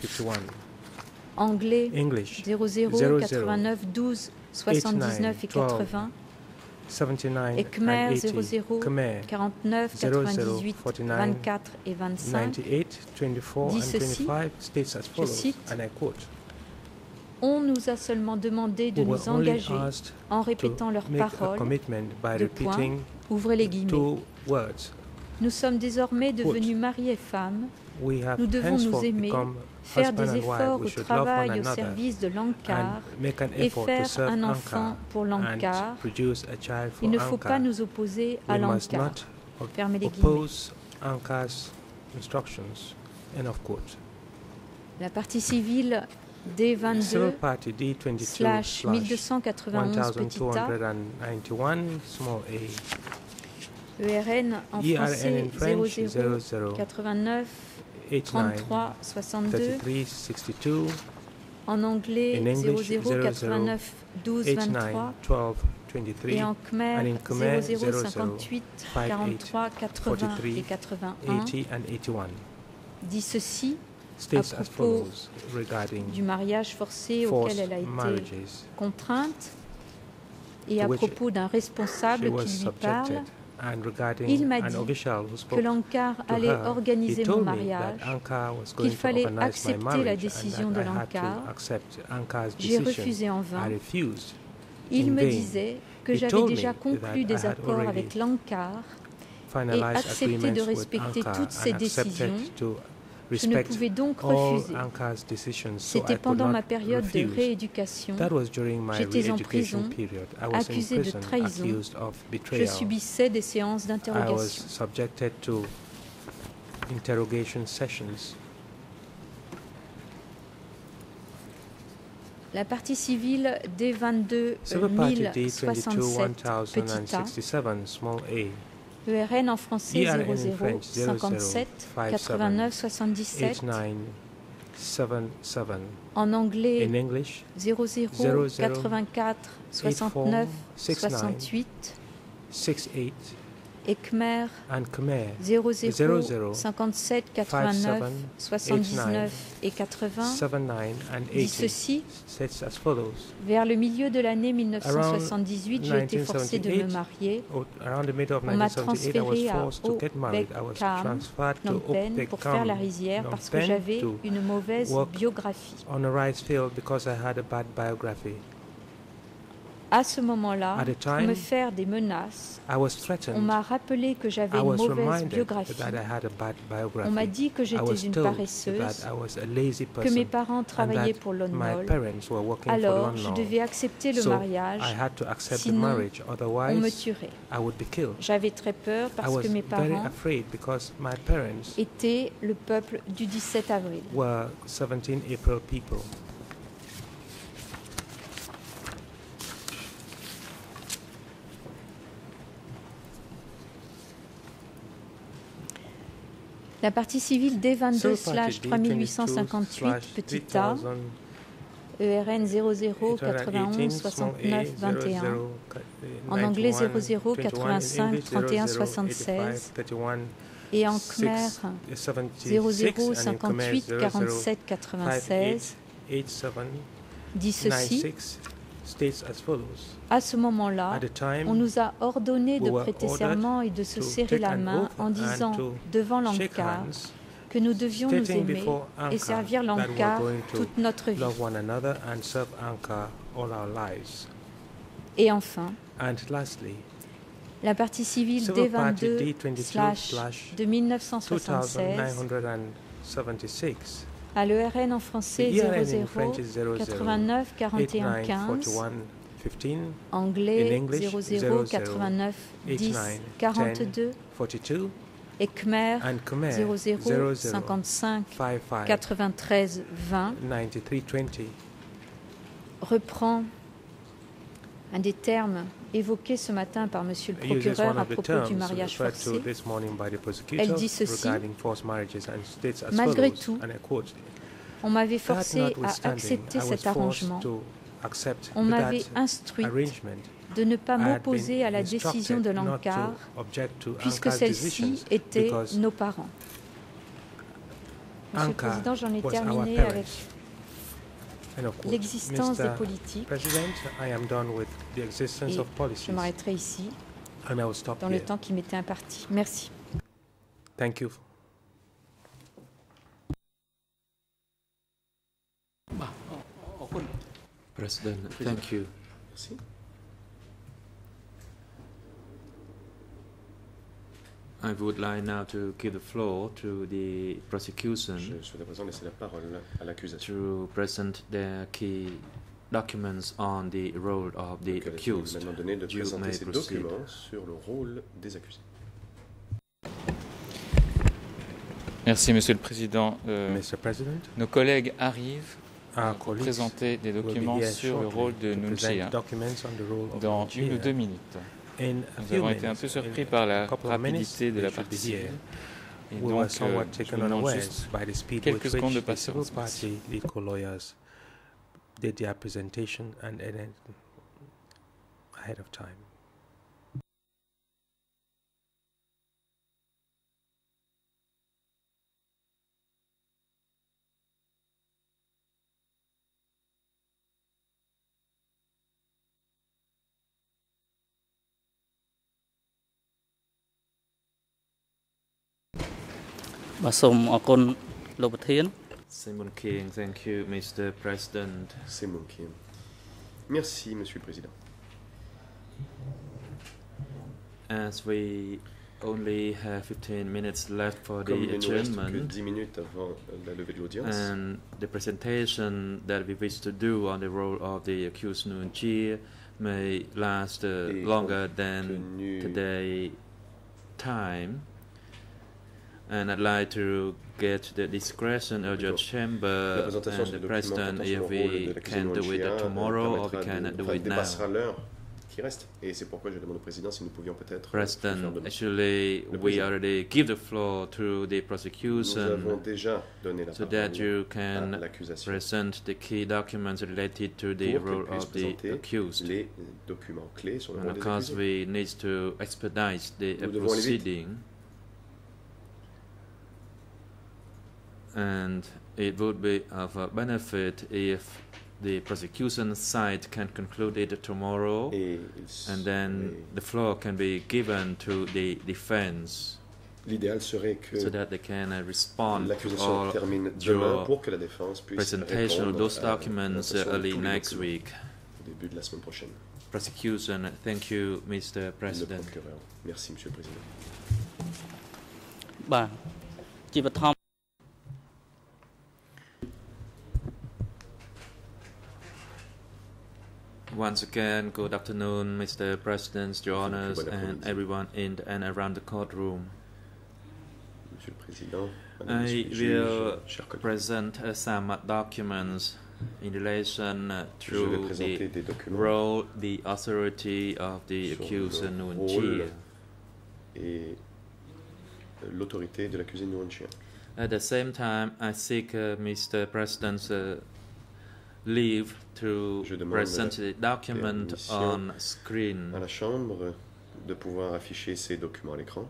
S3: anglais zéro zéro quatre-vingt-neuf douze soixante-dix-neuf et quatre-vingts, et Khmer zéro zéro quarante-neuf quatre-vingt-dix-huit vingt-quatre et vingt-cinq dit ceci, je cite, « On nous a seulement demandé de nous engager en répétant leurs paroles, de point, ouvrez les guillemets. Nous sommes désormais devenus mari et femme, nous devons nous aimer, faire des efforts au travail au service de l'Ankar et faire un enfant pour l'Ankar. Il ne faut pas nous opposer à l'Ankar. » Fermez les guillemets. La partie civile D vingt-deux slash mille deux cent quatre-vingt-onze petit a, E R N en français zéro zéro quatre-vingt-neuf trente-trois soixante-deux, en anglais zéro zéro quatre-vingt-neuf douze vingt-trois et en Khmer zéro zéro cinquante-huit quarante-trois quatre-vingts et quatre-vingt-un dit ceci à propos du mariage forcé auquel elle a été contrainte et à propos d'un responsable qui lui parle. Il m'a dit que l'Ankar allait organiser mon mariage, qu'il fallait accepter la décision de l'Ankar. J'ai refusé en vain. Il me disait que j'avais déjà conclu des accords avec l'Ankar et accepté de respecter toutes ses décisions, Je ne pouvais donc refuser. C'était pendant ma période de rééducation. J'étais en prison, accusé de trahison. Je subissais des séances d'interrogation. La partie civile D vingt-deux mille soixante-sept, petit a. E R N en français zéro zéro cinquante-sept quatre-vingt-neuf soixante-dix-sept. En anglais zéro zéro quatre-vingt-quatre soixante-neuf soixante-huit. Et Khmer zéro zéro cinquante-sept quatre-vingt-neuf soixante-dix-neuf et quatre-vingts dit ceci: vers le milieu de l'année mille neuf cent soixante-dix-huit, j'ai été forcé de me marier. On m'a transféré à Ho-Bek-Kham, Phnom Penh, pour faire la rizière parce que j'avais une mauvaise biographie. À ce moment-là, pour me faire des menaces, on m'a rappelé que j'avais une mauvaise biographie. On m'a dit que j'étais une paresseuse, que mes parents travaillaient pour Lon Nol. Alors, je devais accepter le mariage, sinon on me tuerait. J'avais très peur parce que mes parents étaient le peuple du dix-sept avril. La partie civile D vingt-deux slash trois mille huit cent cinquante-huit, petit a, E R N zéro zéro quatre-vingt-onze soixante-neuf vingt et un, en anglais zéro zéro quatre-vingt-cinq trente et un soixante-seize, et en khmer zéro zéro cinquante-huit quarante-sept quatre-vingt-seize, dit ceci: à ce moment-là, on nous a ordonné de prêter serment et de se serrer la main en disant devant l'Ankar que nous devions nous aimer et servir l'Ankar toute notre vie. Et enfin, la partie civile D vingt-deux slash de mille neuf cent soixante-seize à l'E R N en français zéro zéro quatre-vingt-neuf quarante et un quinze, anglais zéro zéro quatre-vingt-neuf dix quarante-deux, et khmer zéro zéro cinquante-cinq quatre-vingt-treize vingt reprend un des termes évoqués ce matin par Monsieur le procureur à propos du mariage forcé. Elle dit ceci: malgré tout, on m'avait forcé à accepter cet arrangement. On m'avait instruit de ne pas m'opposer à la décision de l'Ankar, puisque celle-ci était nos parents. Monsieur le Président, j'en ai terminé avec l'existence des politiques. Et je m'arrêterai ici, dans le temps qui m'était imparti. Merci.
S2: Thank you.
S1: President, thank you.
S7: Merci.
S1: I would like now to give the floor to the prosecution.
S7: Je souhaite à présent laisser la parole à l'accusation.
S1: To present their key documents on the role of the accused.
S7: Maintenant donné de présenter ces documents sur le rôle des accusés.
S8: Merci, Monsieur le Président. Euh,
S2: Mister President,
S8: nos collègues arrivent
S2: our
S8: pour
S2: colleagues
S8: présenter des documents sur le rôle de
S2: to
S8: Nuon
S2: present
S8: Chea
S2: documents on the role of
S8: dans
S2: Nuon
S8: une ou
S2: Chea.
S8: deux minutes.
S2: In a
S8: Nous
S2: few
S8: avons été un
S2: minutes,
S8: peu surpris
S2: in
S8: par la
S2: a couple of minutes,
S8: rapidité de la
S2: they should be
S8: partie
S2: here.
S8: civile. Et
S2: We
S8: donc,
S2: were
S8: euh,
S2: somewhat
S8: je
S2: taken
S8: vous demande
S2: unawares
S8: juste
S2: by the speed
S8: quelques
S2: with
S8: secondes de
S2: which the civil
S8: patience. Merci.
S2: party legal lawyers did their presentation and ended ahead of time.
S1: Simon King, thank you, Mister President.
S7: Simon King. Merci, Monsieur le Président.
S1: As we only have fifteen minutes left for
S7: Comme
S1: the
S7: il ne nous reste que
S1: adjournment,
S7: dix minutes avant la levée de l'audience,
S1: and the presentation that we wish to do on the role of the accused Nuon Chea may last uh,
S7: Et
S1: longer
S7: compte
S1: than
S7: tenu-
S1: today time. And I'd like to get the discretion of your
S7: La
S1: chamber
S7: présentation
S1: and
S7: sur
S1: the
S7: le document
S1: president
S7: portant sur
S1: if
S7: le rôle
S1: we
S7: de l'accusé
S1: can do
S7: Nuon
S1: it
S7: Chea,
S1: tomorrow or we
S7: permettra
S1: cannot
S7: de-
S1: do
S7: enfin,
S1: it now.
S7: dépassera l'heure qui reste. Et c'est pourquoi je demande au président si nous pouvions peut-être euh, le faire
S1: President,
S7: demain.
S1: actually,
S7: Le
S1: we
S7: président.
S1: already give the floor to the
S7: Nous avons
S1: prosecution
S7: déjà donné la
S1: so that
S7: parole
S1: you
S7: à
S1: can
S7: l'accusation
S1: present the key documents related to the
S7: pour qu'elle
S1: role
S7: puisse
S1: of the
S7: présenter
S1: accused.
S7: les documents clés sur le
S1: And
S7: rôle
S1: of
S7: des
S1: course,
S7: accusés.
S1: we need to expedite the uh,
S7: Nous devons aller vite.
S1: proceeding. And it would be of a benefit if the prosecution side can conclude it tomorrow,
S7: Et il
S1: and then
S7: serait-
S1: the floor can be given to the defense
S7: l'idéal serait que
S1: so that they can uh, respond to
S7: l'accusation
S1: all
S7: termine
S1: your
S7: demain pour que la défense puisse
S1: presentation of
S7: répondre
S1: those
S7: à la
S1: documents uh,
S7: présentation de
S1: early
S7: tous les
S1: next
S7: documents
S1: week.
S7: au début de la semaine prochaine.
S1: Prosecution, thank you, Mister
S7: Le
S1: President.
S7: procureur. Merci, Monsieur le Président.
S5: បាទជាបឋម
S1: Once again, good afternoon, Mister President, Your Honors, and everyone in and around the courtroom.
S7: Monsieur le Président, Madame,
S1: I
S7: Monsieur le juge,
S1: will
S7: chers collègues,
S1: present uh, some documents in relation uh,
S7: je vais
S1: to
S7: présenter
S1: the
S7: des documents
S1: role, the authority of the
S7: sur
S1: accused
S7: le
S1: Nuon
S7: rôle
S1: Chea.
S7: et l'autorité de l'accusé Nuon Chea.
S1: At the same time, I seek uh, Mister President's uh, leave to
S7: Je demande
S1: present the document
S7: permission
S1: on screen.
S7: À la Chambre de pouvoir afficher ces documents à l'écran.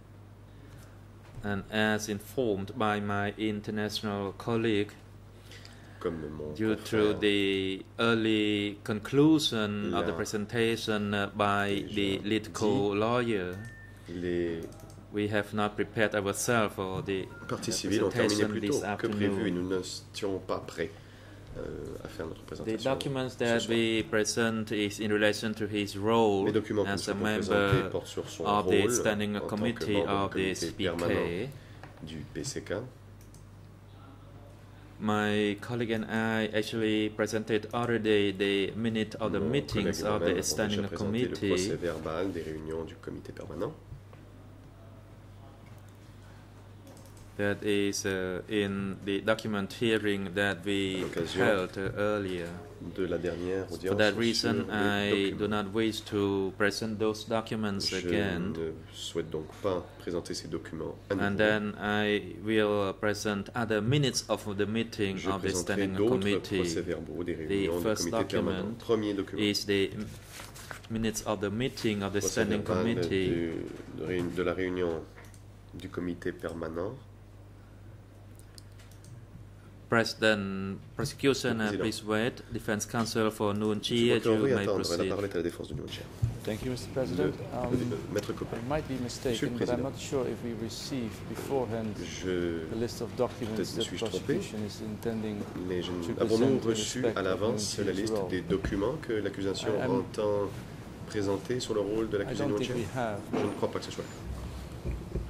S1: And as informed by my international colleague,
S7: Comme mon
S1: due to
S7: confrère,
S1: the early conclusion of the
S7: La
S1: presentation uh, by the
S7: déjà
S1: lead
S7: dit.
S1: co-lawyer,
S7: les
S1: we have not prepared ourselves for the
S7: parties
S1: uh,
S7: civiles ont terminé
S1: presentation
S7: plus
S1: this
S7: tôt que prévu et
S1: afternoon.
S7: nous n'étions pas prêts euh, à faire notre
S1: The
S7: présentation.
S1: documents
S7: ce
S1: that
S7: soir.
S1: we present is in relation to his role
S7: Les documents que nous
S1: as a
S7: souhaitons présenter
S1: member
S7: portent sur son
S1: of
S7: rôle
S1: the standing
S7: en tant que
S1: committee
S7: membre
S1: of
S7: du
S1: the
S7: comité
S1: S P
S7: permanent
S1: K.
S7: du P C K.
S1: My colleague and I actually presented already the minute of the
S7: Mon
S1: meetings
S7: collègue et
S1: of
S7: moi-même
S1: the
S7: avons
S1: standing
S7: déjà présenté le procès
S1: committee.
S7: verbal des réunions du comité permanent.
S1: That is uh, in the document hearing that we
S7: À l'occasion
S1: held uh, earlier.
S7: de la dernière audience
S1: For that
S7: sur
S1: reason,
S7: les
S1: I
S7: documents.
S1: do not wish to present those documents
S7: Je
S1: again.
S7: ne souhaite donc pas présenter ces documents à nouveau.
S1: And then I will present other minutes of the meeting
S7: Je
S1: of the
S7: présenterai
S1: standing
S7: d'autres
S1: committee.
S7: procès-verbaux des
S1: The
S7: réunions du
S1: first
S7: comité permanent.
S1: document
S7: Premier document.
S1: is the m- minutes of the meeting of the standing
S7: Procès-verbal
S1: committee.
S7: du- de, réun- de la réunion du comité permanent.
S1: President, prosecution, uh,
S7: Président.
S1: please wait. Defense counsel for Nuon
S7: Monsieur
S1: Chea,
S7: le procureur,
S1: you
S7: veuillez
S1: may
S7: attendre. La
S1: proceed.
S7: parole est à la défense de Nuon Chea.
S9: Thank you, Mister President. Um,
S7: Le- Maître Copin.
S9: I might be
S7: Monsieur
S9: mistaken,
S7: le
S9: but I'm
S7: Président.
S9: not sure if we received beforehand
S7: Je,
S9: the list of documents
S7: peut-être me
S9: that
S7: suis-je trompé,
S9: prosecution is intending.
S7: mais je-
S9: to
S7: avons-nous
S9: present in
S7: reçu
S9: respect
S7: à
S9: of
S7: l'avance
S9: Nuon
S7: la
S9: Chea's
S7: liste
S9: role?
S7: des documents que l'accusation
S9: I- I'm-
S7: entend présenter sur le rôle de
S9: I
S7: l'accusé
S9: don't
S7: Nuon
S9: think
S7: Chea?
S9: we have.
S7: Je ne crois pas que ce soit le cas.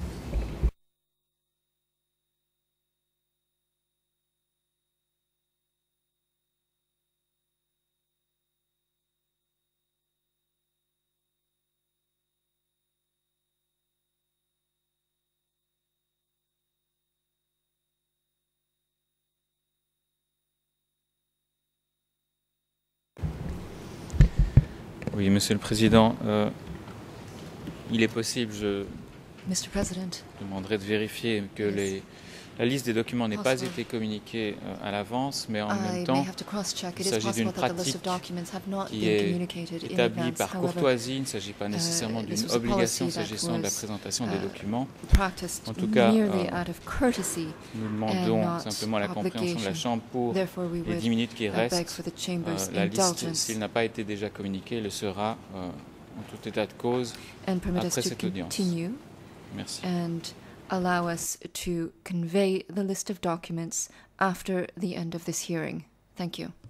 S8: Oui, Monsieur le Président, euh, il est possible, je
S6: Mister President,
S8: demanderai de vérifier que
S6: Yes.
S8: les, la liste des documents n'ait pas
S6: Possible.
S8: été communiquée euh, à l'avance, mais en
S6: I
S8: même
S6: may
S8: temps
S6: have to cross-check.
S8: il
S6: It is
S8: s'agit d'une
S6: possible that the list of
S8: pratique
S6: documents have not
S8: qui
S6: been
S8: est
S6: communicated in
S8: établie
S6: advance.
S8: par
S6: However,
S8: courtoisie. Il ne s'agit pas nécessairement
S6: uh,
S8: d'une
S6: this was a
S8: obligation
S6: policy that
S8: s'agissant de la
S6: was,
S8: présentation
S6: uh,
S8: des documents.
S6: practiced
S8: En tout cas,
S6: merely
S8: euh,
S6: out of courtesy.
S8: Nous demandons
S6: not
S8: simplement la compréhension de la
S6: obligation.
S8: Chambre pour
S6: Therefore, we
S8: les
S6: would
S8: dix minutes qui
S6: uh, beg
S8: restent.
S6: for the
S8: Euh,
S6: Chamber's
S8: la liste,
S6: indulgence
S8: s'il n'a pas été déjà communiqué, le sera euh, en tout état de cause
S6: and permit us
S8: après
S6: to
S8: cette audience.
S6: continue
S8: Merci.
S6: and allow us to convey the list of documents after the end of this hearing. Thank you.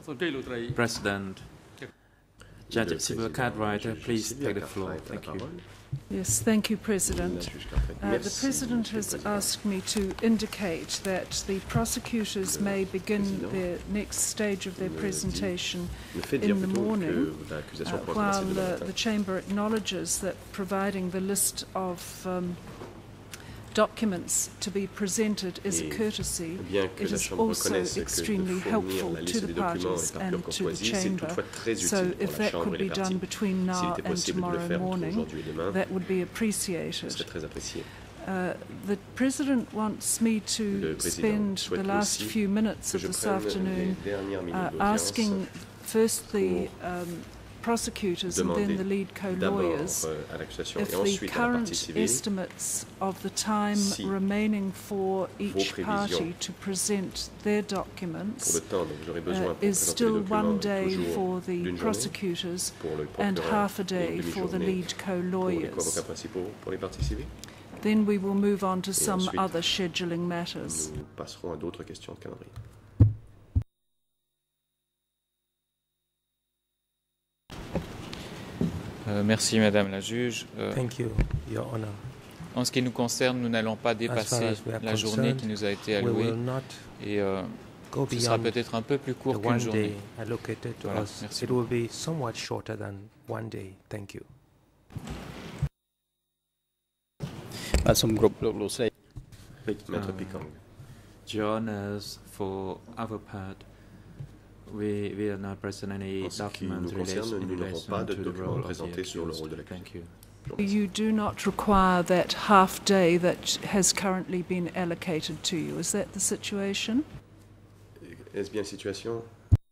S1: President, Judge Sylvia Cartwright, please take the floor. Thank you.
S10: Yes, thank you, President. Uh, the President has asked me to indicate that the prosecutors may begin their next stage of their presentation in the morning, uh, while uh, the Chamber acknowledges that providing the list of um, documents to be presented is a courtesy. It is also extremely helpful to the parties and to the Chamber. So if that could be done between now and tomorrow morning, that would be appreciated. Uh, the President wants me to spend the last few minutes of this afternoon uh, asking first the um, prosecutors and then the lead co-lawyers if the current estimates of the time remaining for each party to present their documents uh, is still one day for the prosecutors and half a day for the lead co-lawyers. Then we will move on to some other scheduling matters.
S8: Euh, merci Madame la juge. Euh,
S2: Thank you, Your Honor.
S8: En ce qui nous concerne, nous n'allons pas dépasser la journée qui nous a été allouée et euh, ce sera peut-être un peu plus court qu'une journée. Voilà, merci.
S2: It will be somewhat shorter than one day. Thank you.
S1: Um, John, as for our part, we will not present any document relation in relation to the role of the accused. Thank you.
S10: You do not require that half day that has currently been allocated to you. Is that the situation?
S7: Est-ce bien la situation?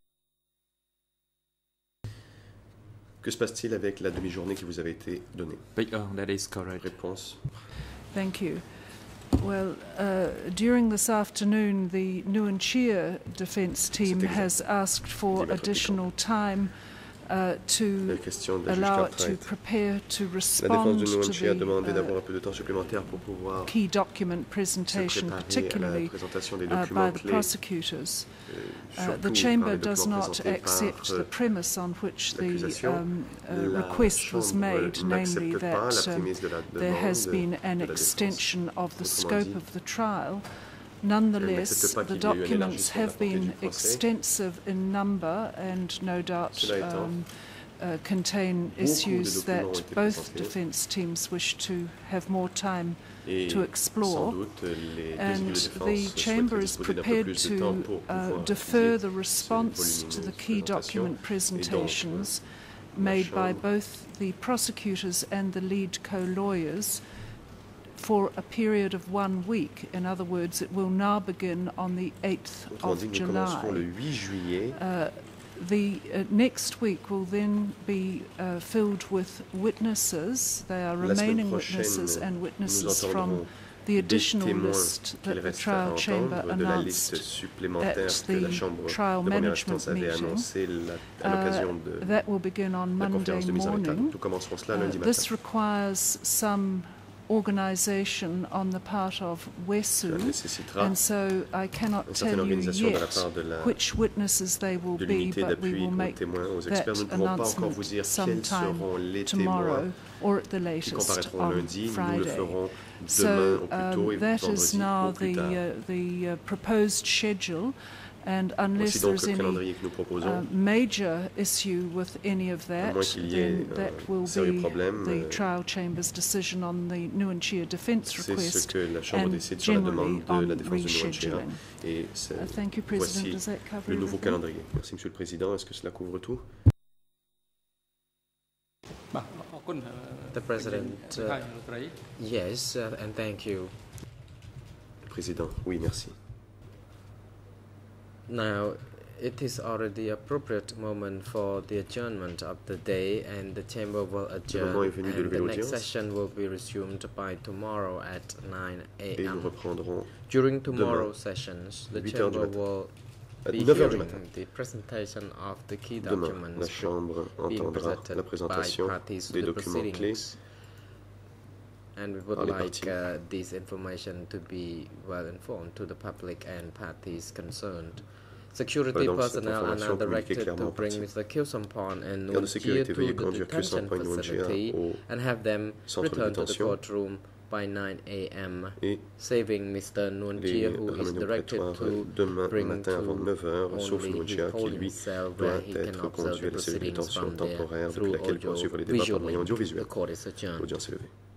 S7: Que se passe-t-il avec la demi-journée qui vous avait été donnée?
S1: Oh, that is correct.
S7: Réponse.
S10: Thank you. Well, uh, during this afternoon, the Nguyen Chia defence team has asked for additional time uh, to allow it to prepare to respond to the uh, key document presentation, particularly uh, by the prosecutors. Uh, the Chamber does not accept the premise on which the um, uh, request was made, namely that um, there has been an extension of the scope of the trial. Nonetheless, the documents have been extensive in number and no doubt um, uh, contain issues that both defence teams wish to have more time to explore, and the Chamber is prepared to uh, defer the response to the key document presentations made by both the prosecutors and the lead co-lawyers for a period of one week. In other words, it will now begin on the eighth of July. Uh, the uh, next week will then be uh, filled with witnesses. They are remaining witnesses and witnesses from the additional list that the trial chamber announced at the trial management meeting. Uh, that will begin on Monday morning. Uh, this requires some organisation on the part of WESU, and so I cannot tell you yet which witnesses they will be, but we will make that announcement sometime tomorrow or at the latest on Friday. So um, that is now the, uh, the uh, proposed schedule. And unless there's any uh, major issue with any of that, then that will be the trial chamber's decision on the Nguyen Chia defence request and generally on rescheduling. Uh, thank you, President. Does that cover
S7: le nouveau
S10: everything?
S7: calendrier. Merci, Monsieur le Président. Est-ce que cela couvre tout?
S4: The President, uh, yes, uh, and thank you.
S7: Le Président, oui, merci.
S4: Now, it is already the appropriate moment for the adjournment of the day, and the Chamber will adjourn, and the next session will be resumed by tomorrow at nine A M During tomorrow's sessions, the Chamber will be hearing the presentation of the key documents being presented by parties to the proceedings. And we would like uh, this information to be well informed to the public and parties concerned. Security personnel are now directed to bring Mister Khieu Samphan and Nuon Chea to the detention facility and have them return to the courtroom by nine A M, saving Mister Nuon Chea, who is directed to bring to only his holding cell where he can observe the proceedings from there through audio visually. The court is adjourned.